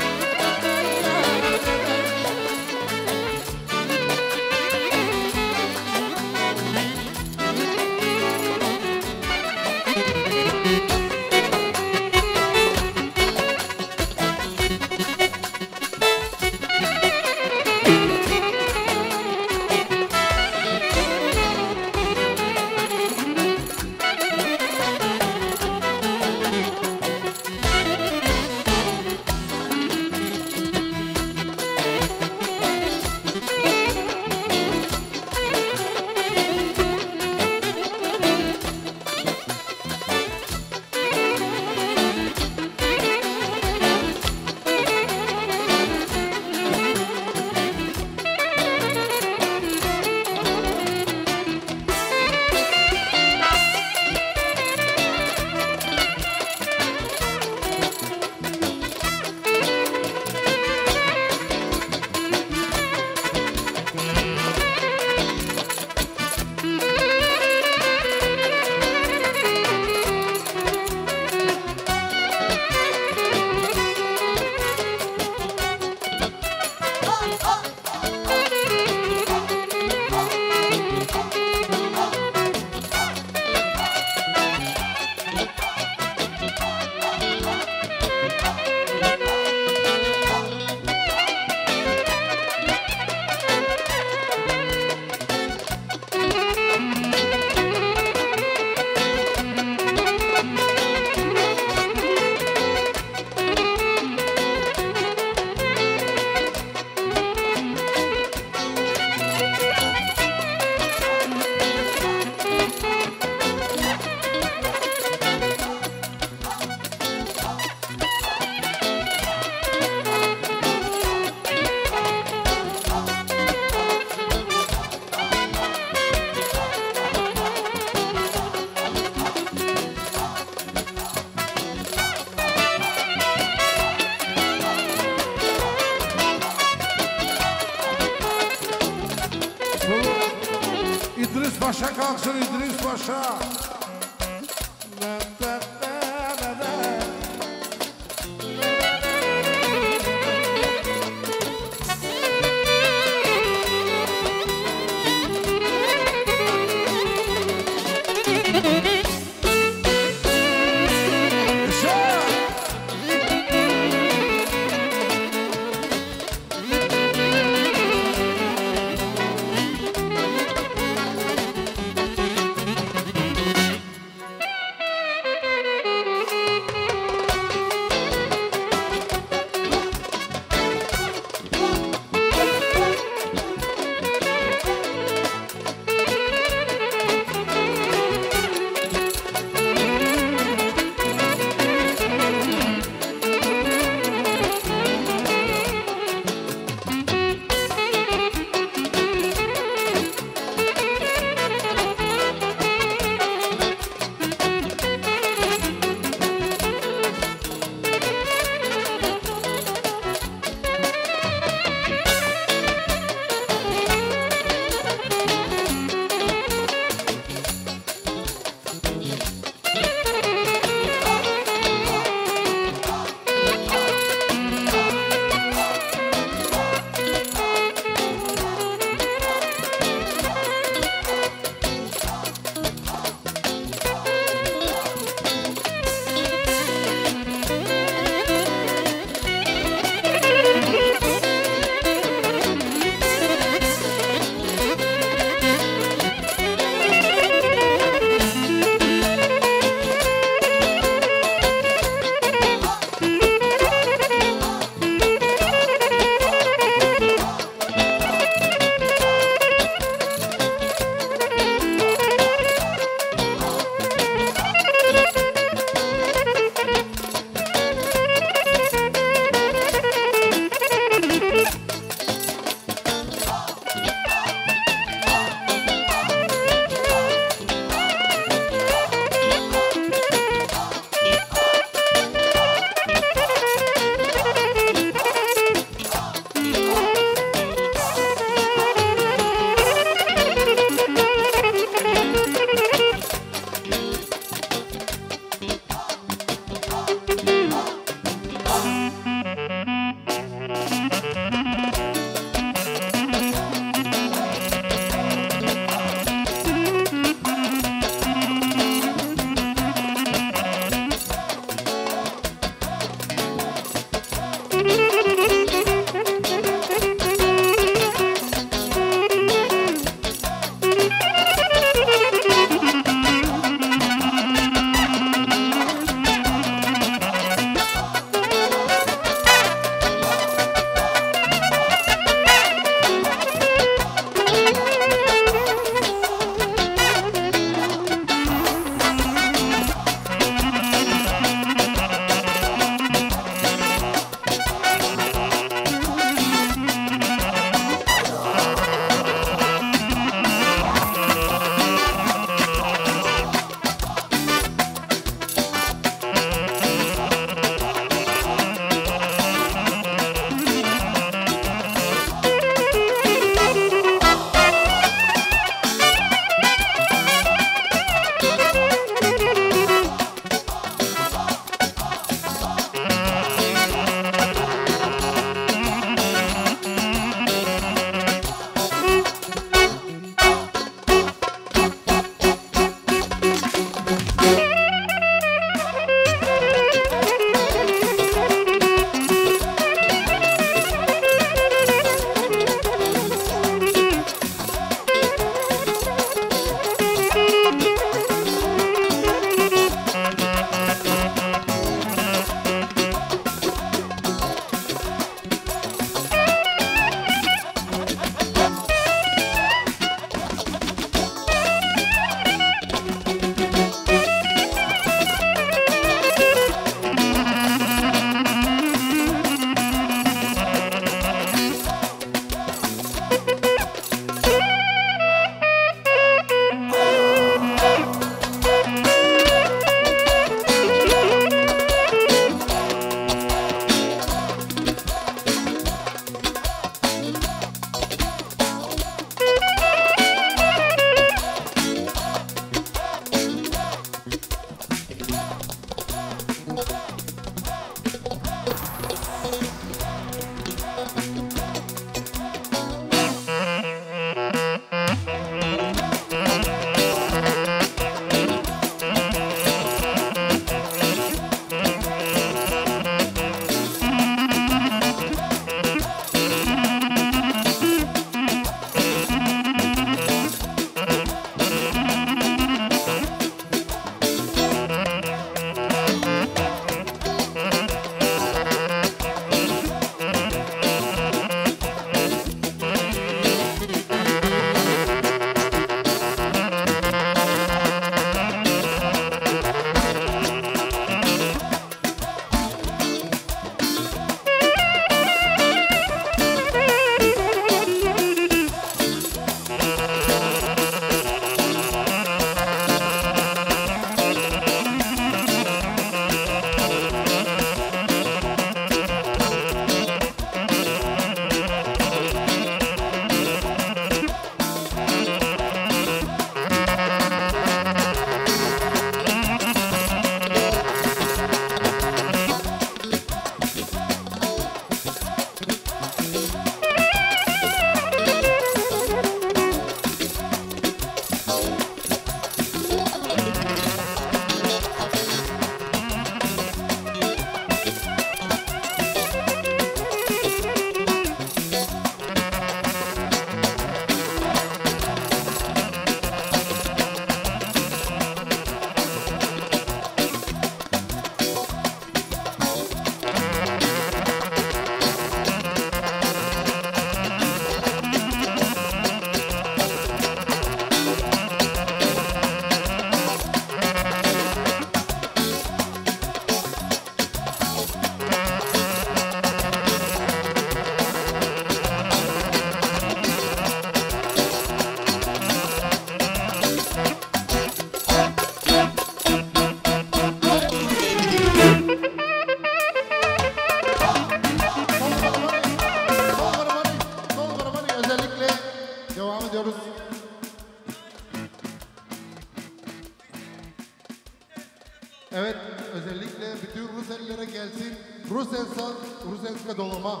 Evet, özellikle bütün Rusellilere gelsin. Rusensan, Rusenska dolama.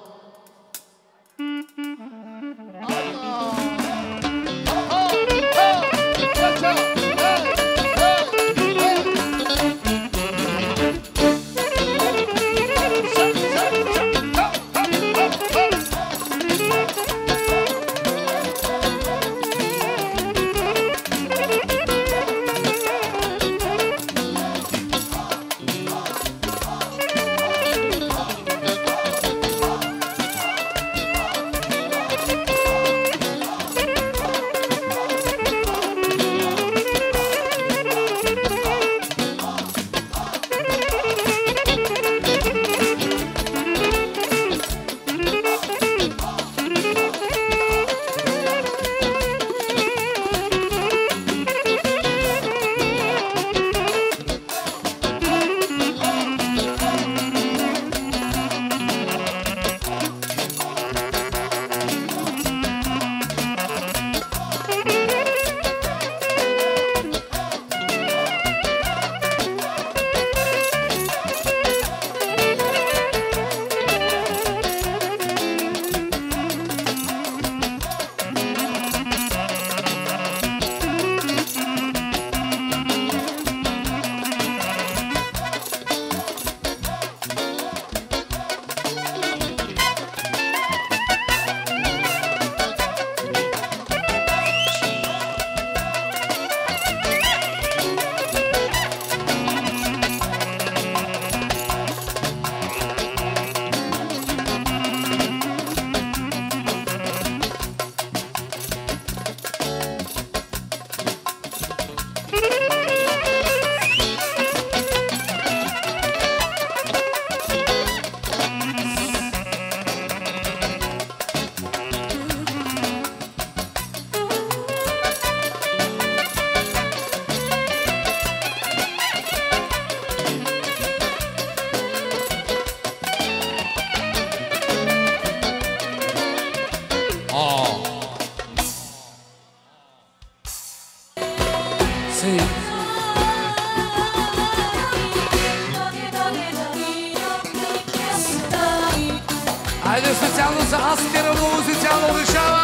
Ajde specijalno za Askerovu muzičalno lišava.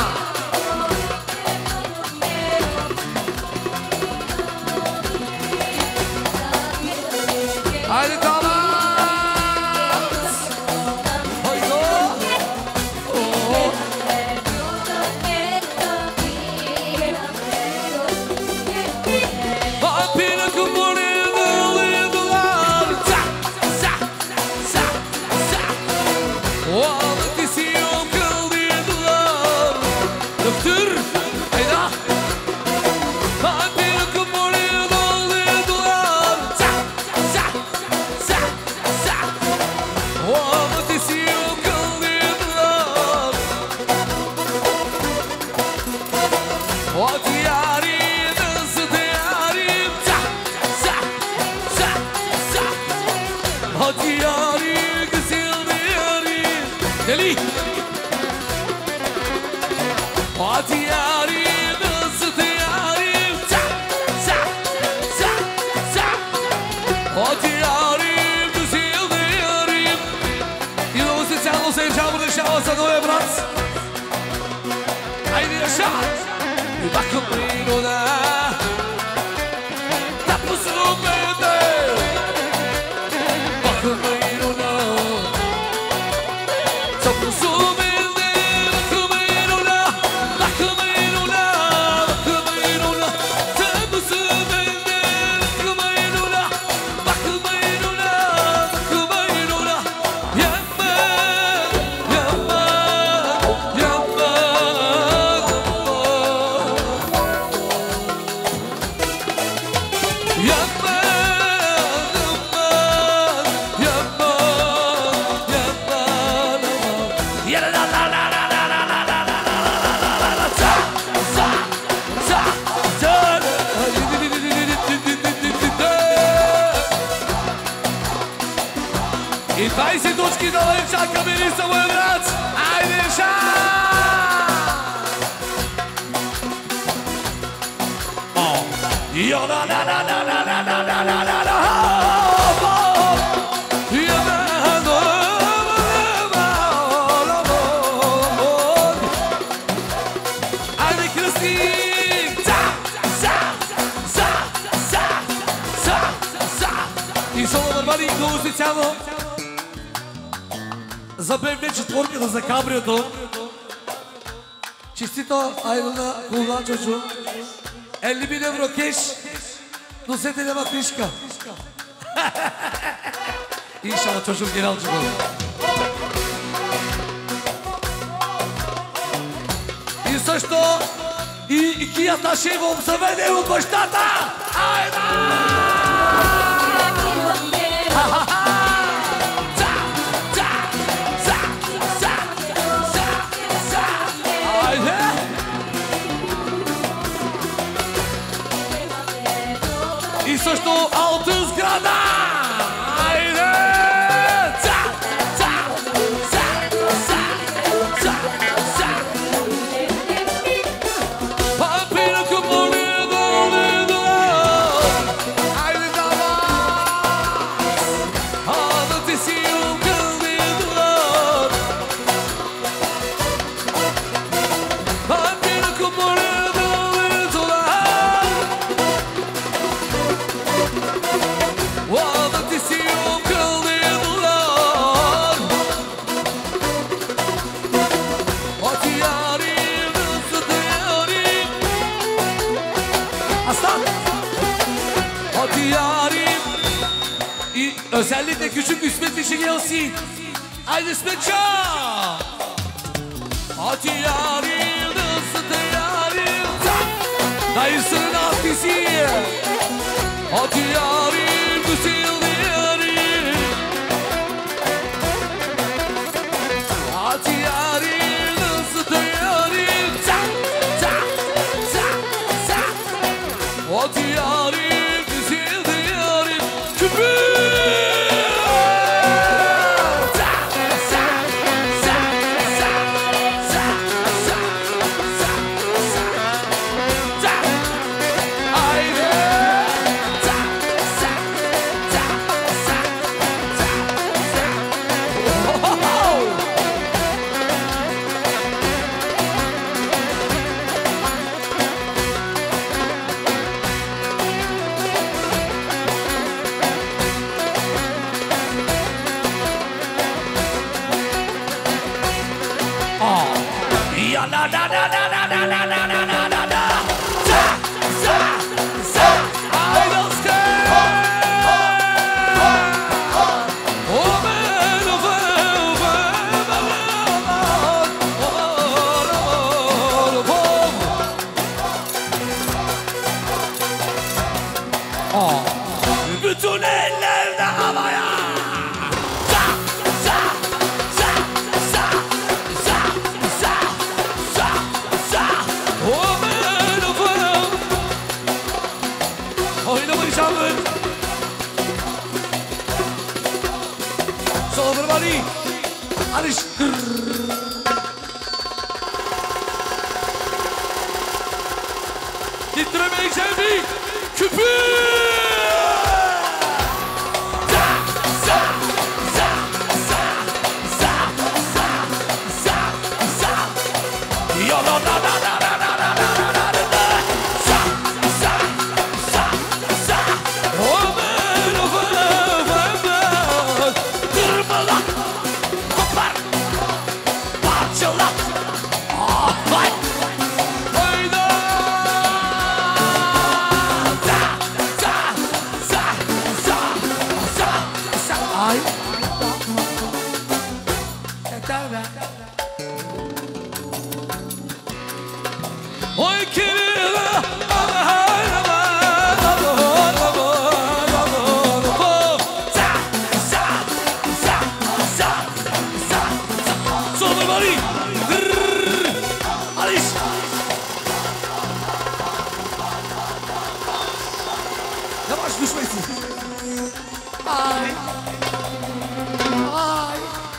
Ajde Tomac! Hojdo! Papina kumuri voli dolar. Za, za, za, za. Oğlum disi yok kıldılar. Doktor, hayda. Papina kumuri voli dolar. Za, za, za, za. Oğlum disi yok kıldılar. O diyarim ısı diyarim. Za, za, za, za. O diyarim güzel diyarim. Deli. O diyarim ısı diyarim. Za, za, za, za. O diyarim güzel diyarim. I ovo se cijelo se žabu dešava sa nove brac. Ajde yaşa. I bakın buyruğuna. Tapusun bende. Bakın buyruğuna. Tapusun bende. Bakın buyruğuna. Bakın buyruğuna. Bakın buyruğuna. Tapusun bende. Bakın buyruğuna. Bakın buyruğuna. Bakın buyruğuna. Yapma. Yapma. Yapma. Yapma. Yapma. Yapma. Yapma. Yere la la la la la la la la la la la la. Za, za, za, za. I dvadeset točki do Levčaka, bili sa moj brat. Ajde, ša! Jo, la la la la la la la la la la la. За бевне четворката за кабриото. Честито Айрона Кулан чочу. elli bin euro keş. Nusret'e bak kışka. İnşallah çocuğum geri alacak olur. И също и икията ще го обзаведе от бащата. Айде! И също алта сграда! Айде! Ца! Ца! Ца! Ца! Ца! Ца! Папина куполида, лида! Айде давай! А да ти си укълнида! Папина куполида, лида! Вадати си укълнида! Ати ярим, дъсата ярим! Aslan! Hadi yarim! İ- Özellikle küçük İsmet işi gelsin. Haydi İsmetcan! Hadi yarim, dağısıda yarim! Dayısının abisi! Hadi yarim, güzel yarim! Hadi yarim, dağısıda yarim! Hadi yarim, güzel yarim! Küpür! Ya la la la la la la la la la la la la. Za za za. Ay doske. O ben o ben o ben. Bütün eller de havaya. Sober bari, Aliş. Titremeyeceğim bir küpür. Za za za za za za za za. Ya la la la la la la la la la la. Za za za za. O ben o ben ben ben. Kırmala, kopar, parçala. Ah vay. Hayda. Za za za za za za. Ay. Yeter be. Oy kirli ama her zaman aman aman aman aman. Za za za za za za. Sober bari. Aliş. Yavaş düşmesin. Ay. Ay.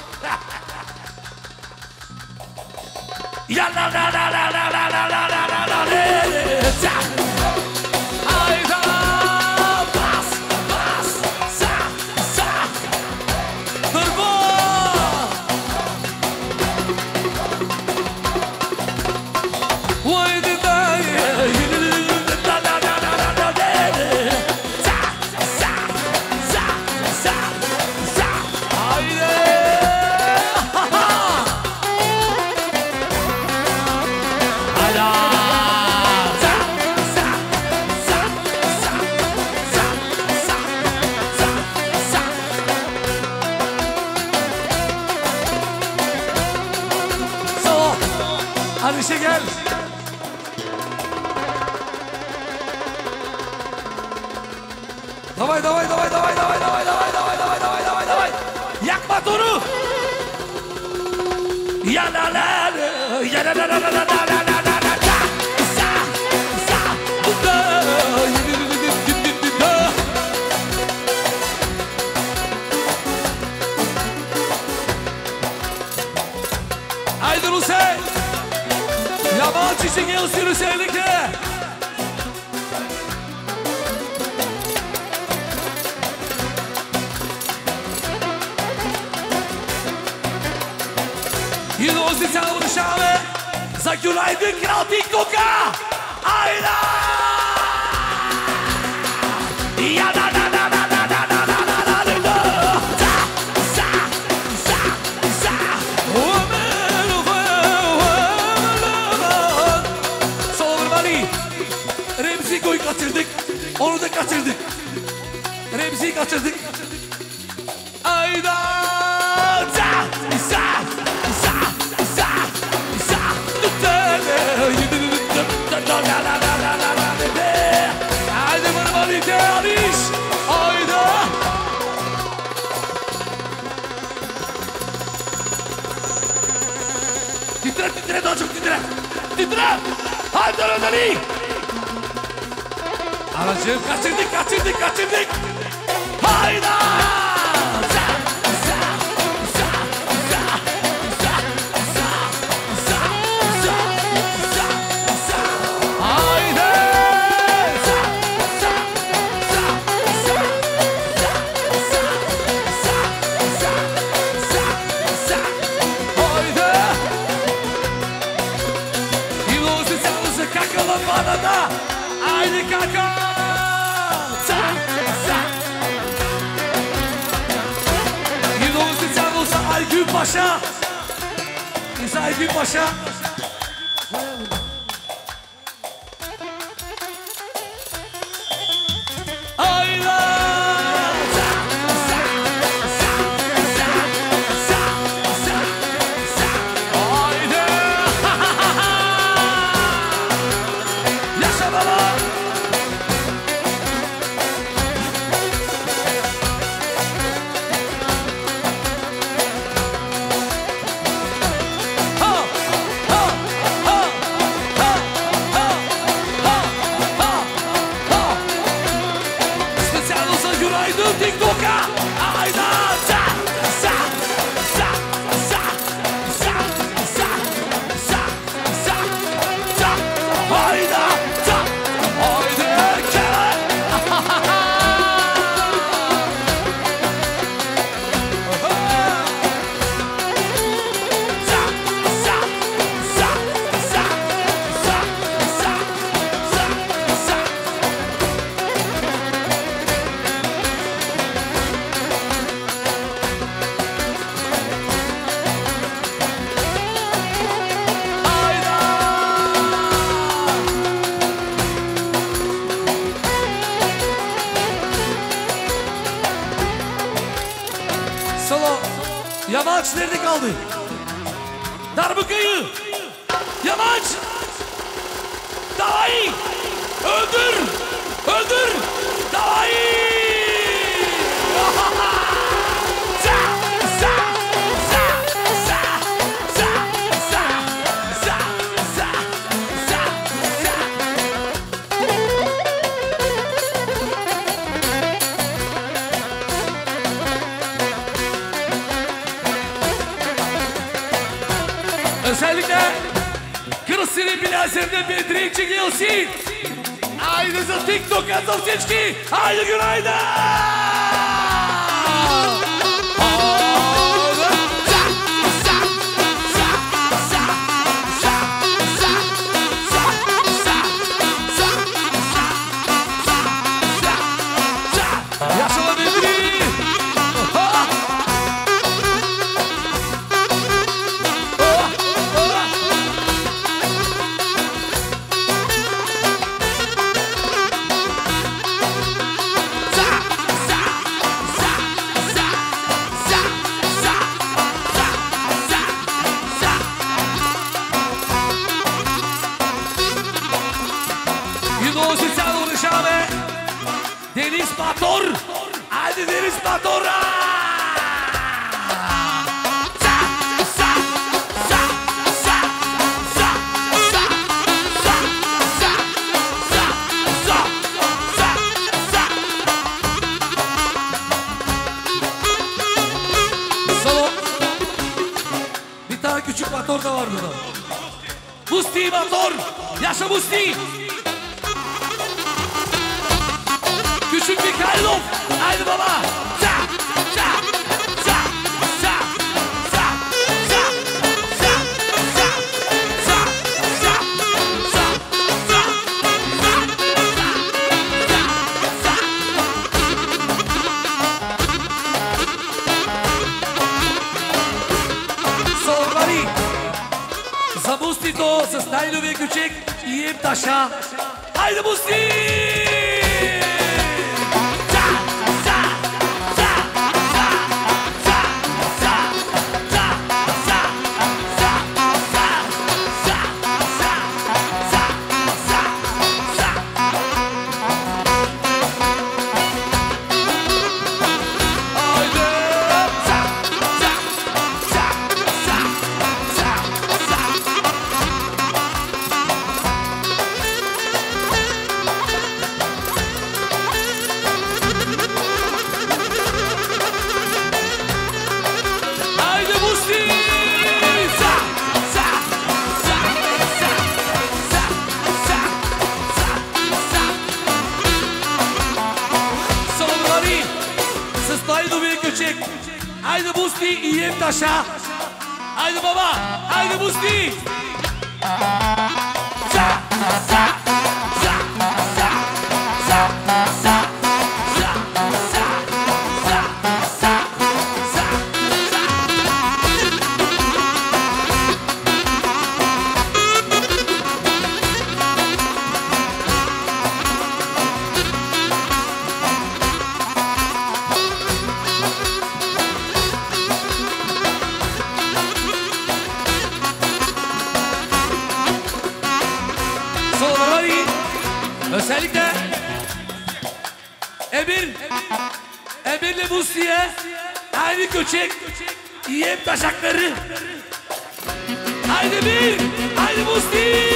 Ya la la la la la la la la la la la. Hayda bas gel. Davay davay davay davay davay davay davay davay davay davay davay davay. Yakma tonu. Ya la la ya la la la la la la la la la. Sa sa da. Haydi Hüseyin. Yaman çiçek yazıyor Hüseyin'likle. Yine o zitalı dışarı. Zakulaydın kral TikTok'a. Ayda. Ya da da da da da da da da da da da da. Sa sa sa. Solvermali. Remzi koyu kaçırdık. Onu da kaçırdık. Remzi'yi kaçırdık. Ayda. Sa sa. Haydi bana valide Aliş. Haydi. Titre titre daha çok titre. Titre. Haydi Ali. Aracım kaçırdık kaçırdık kaçırdık. Haydi. Bana da haydi kaka. Sa sa. Yıldızlı sen olsa Aygün Paşa. İsa Aygün Paşa. Ayla. Yamaç nerede kaldı? Darbukayı. Yamaç. Davayı. Öldür. Öldür. Davayı. Sa sa sa sa sa sa sa sa sa sa. Özellikle Kırısı'nın bilasında bir direk çekiyorsun. Aynısı TikTok Azovçeçki. Haydi günaydın. Yaşala Bedri. motor. Haydi Deniz motora. Küçük motor da var burada. Musti motor. Yaşa Musti. Küçük Mikhailov. Haydi baba. Sa, sa, sa, sa, sa, sa, sa, sa, sa, sa, sa, Соловари. За Мустито с най-новия ключек и ем таша. Хайде Мусти! Haydi Musti i jem taša. Haydi baba, haydi Musti. Za, za, za, za, za, za, za, za, za, za, za. Özellikle Emir, Emir'le Musti'ye aynı köçek, yiyem taşakları. Haydi bir, haydi Musti!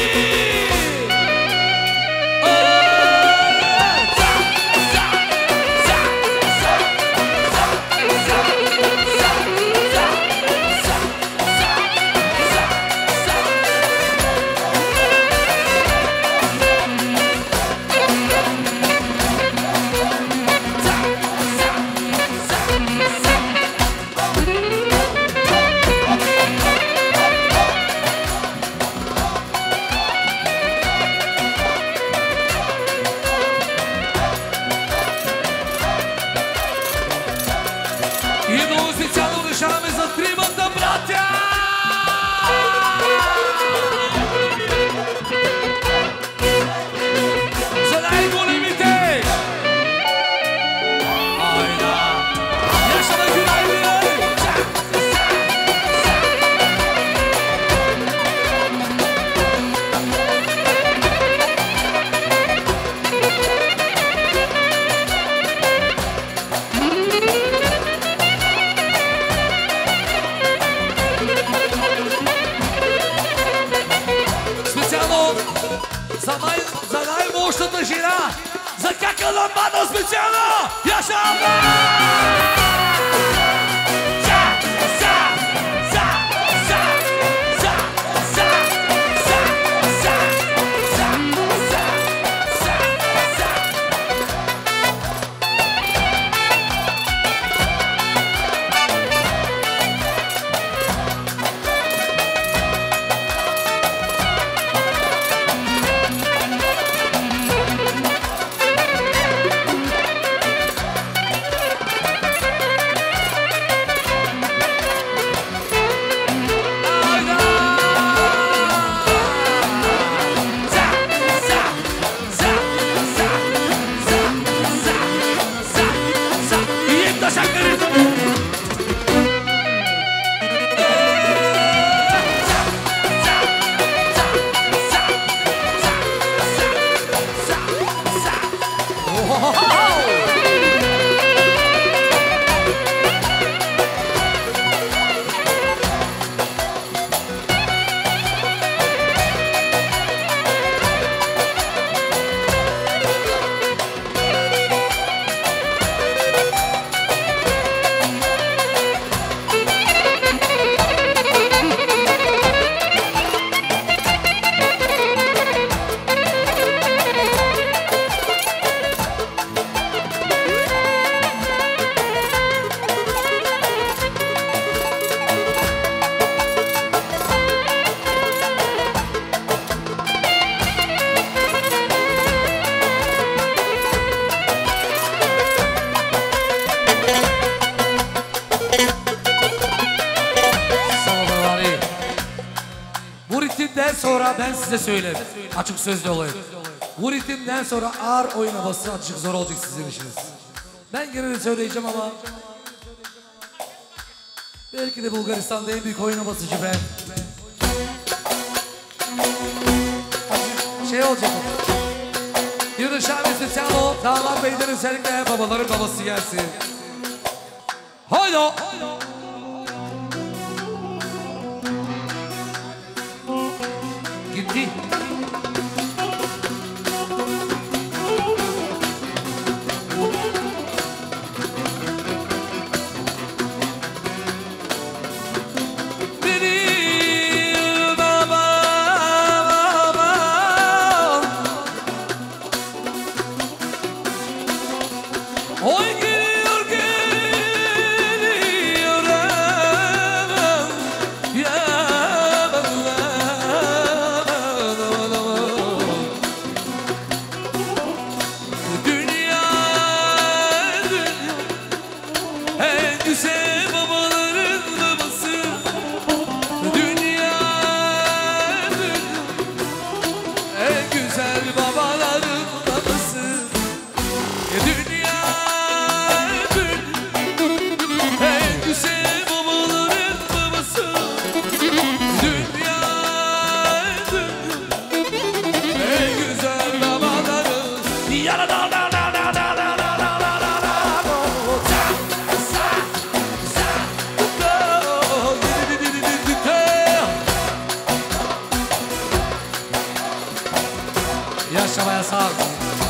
За най-мощната жена, за кака ламбада специална, Яша Алба! ritimden sonra ben size söyleyeyim. Açık sözlü olayım. Bu ritimden sonra ağır oyuna bası açık zor olacak sizin işiniz. Ben gene de söyleyeceğim ama belki de Bulgaristan'da en büyük oyuna basıcı ben. Açık şey olacak o. Yunus abi Secialo, damat beylerin özellikle babaların babası gelsin. Haydo! Gitti. Yaşamaya sağ ol.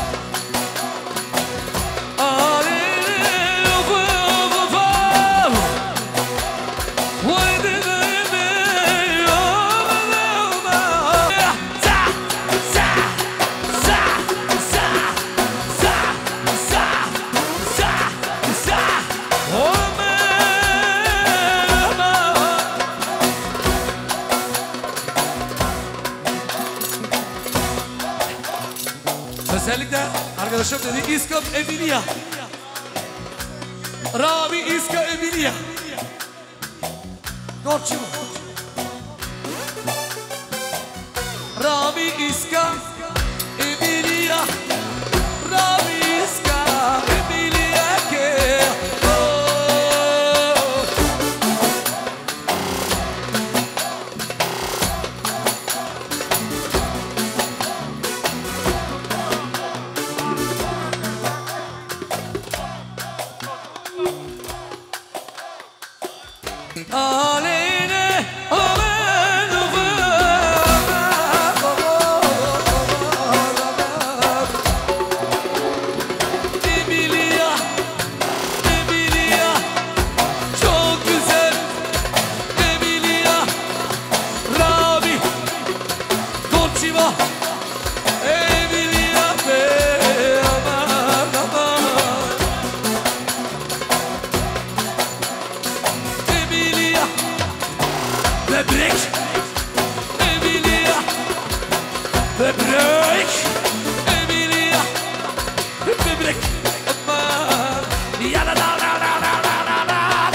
Özellikle arkadaşım dedi İskam Emilia. Rabi İska Emilia. Gorçum. Rabi İska Emilia. Rabi İska Emilia ke. Aleyne amen Emilia, Emilia çok güzel Emilia, Rabi, Dolciva, Emilia be aman aman Emilia, böbrek Emilia, böbrek Emilia, böbrek aman ya la la la la la la la la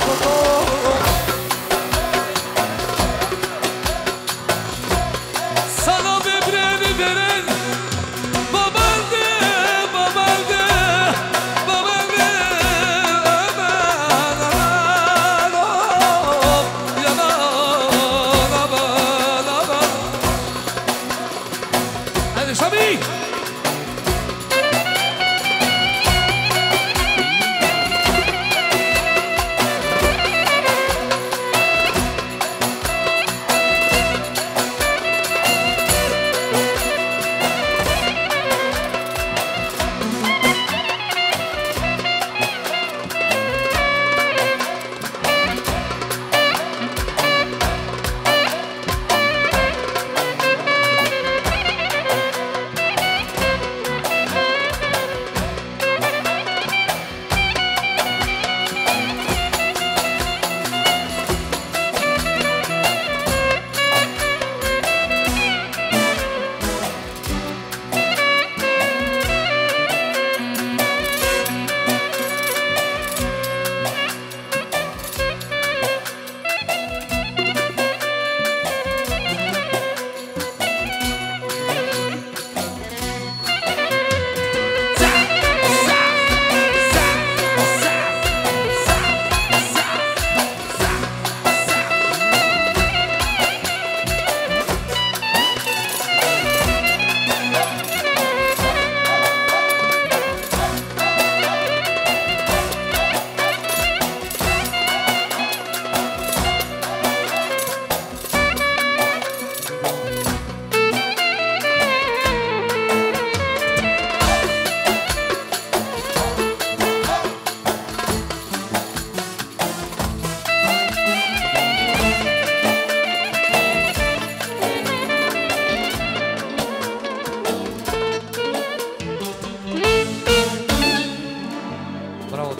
sana böbreğini veren babandı, babandı, babandı aman aman oh, yaman aman aman. Hadi Şami.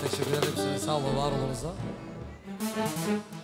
teşekkür ederim size. Sağ olun, var olunuz da.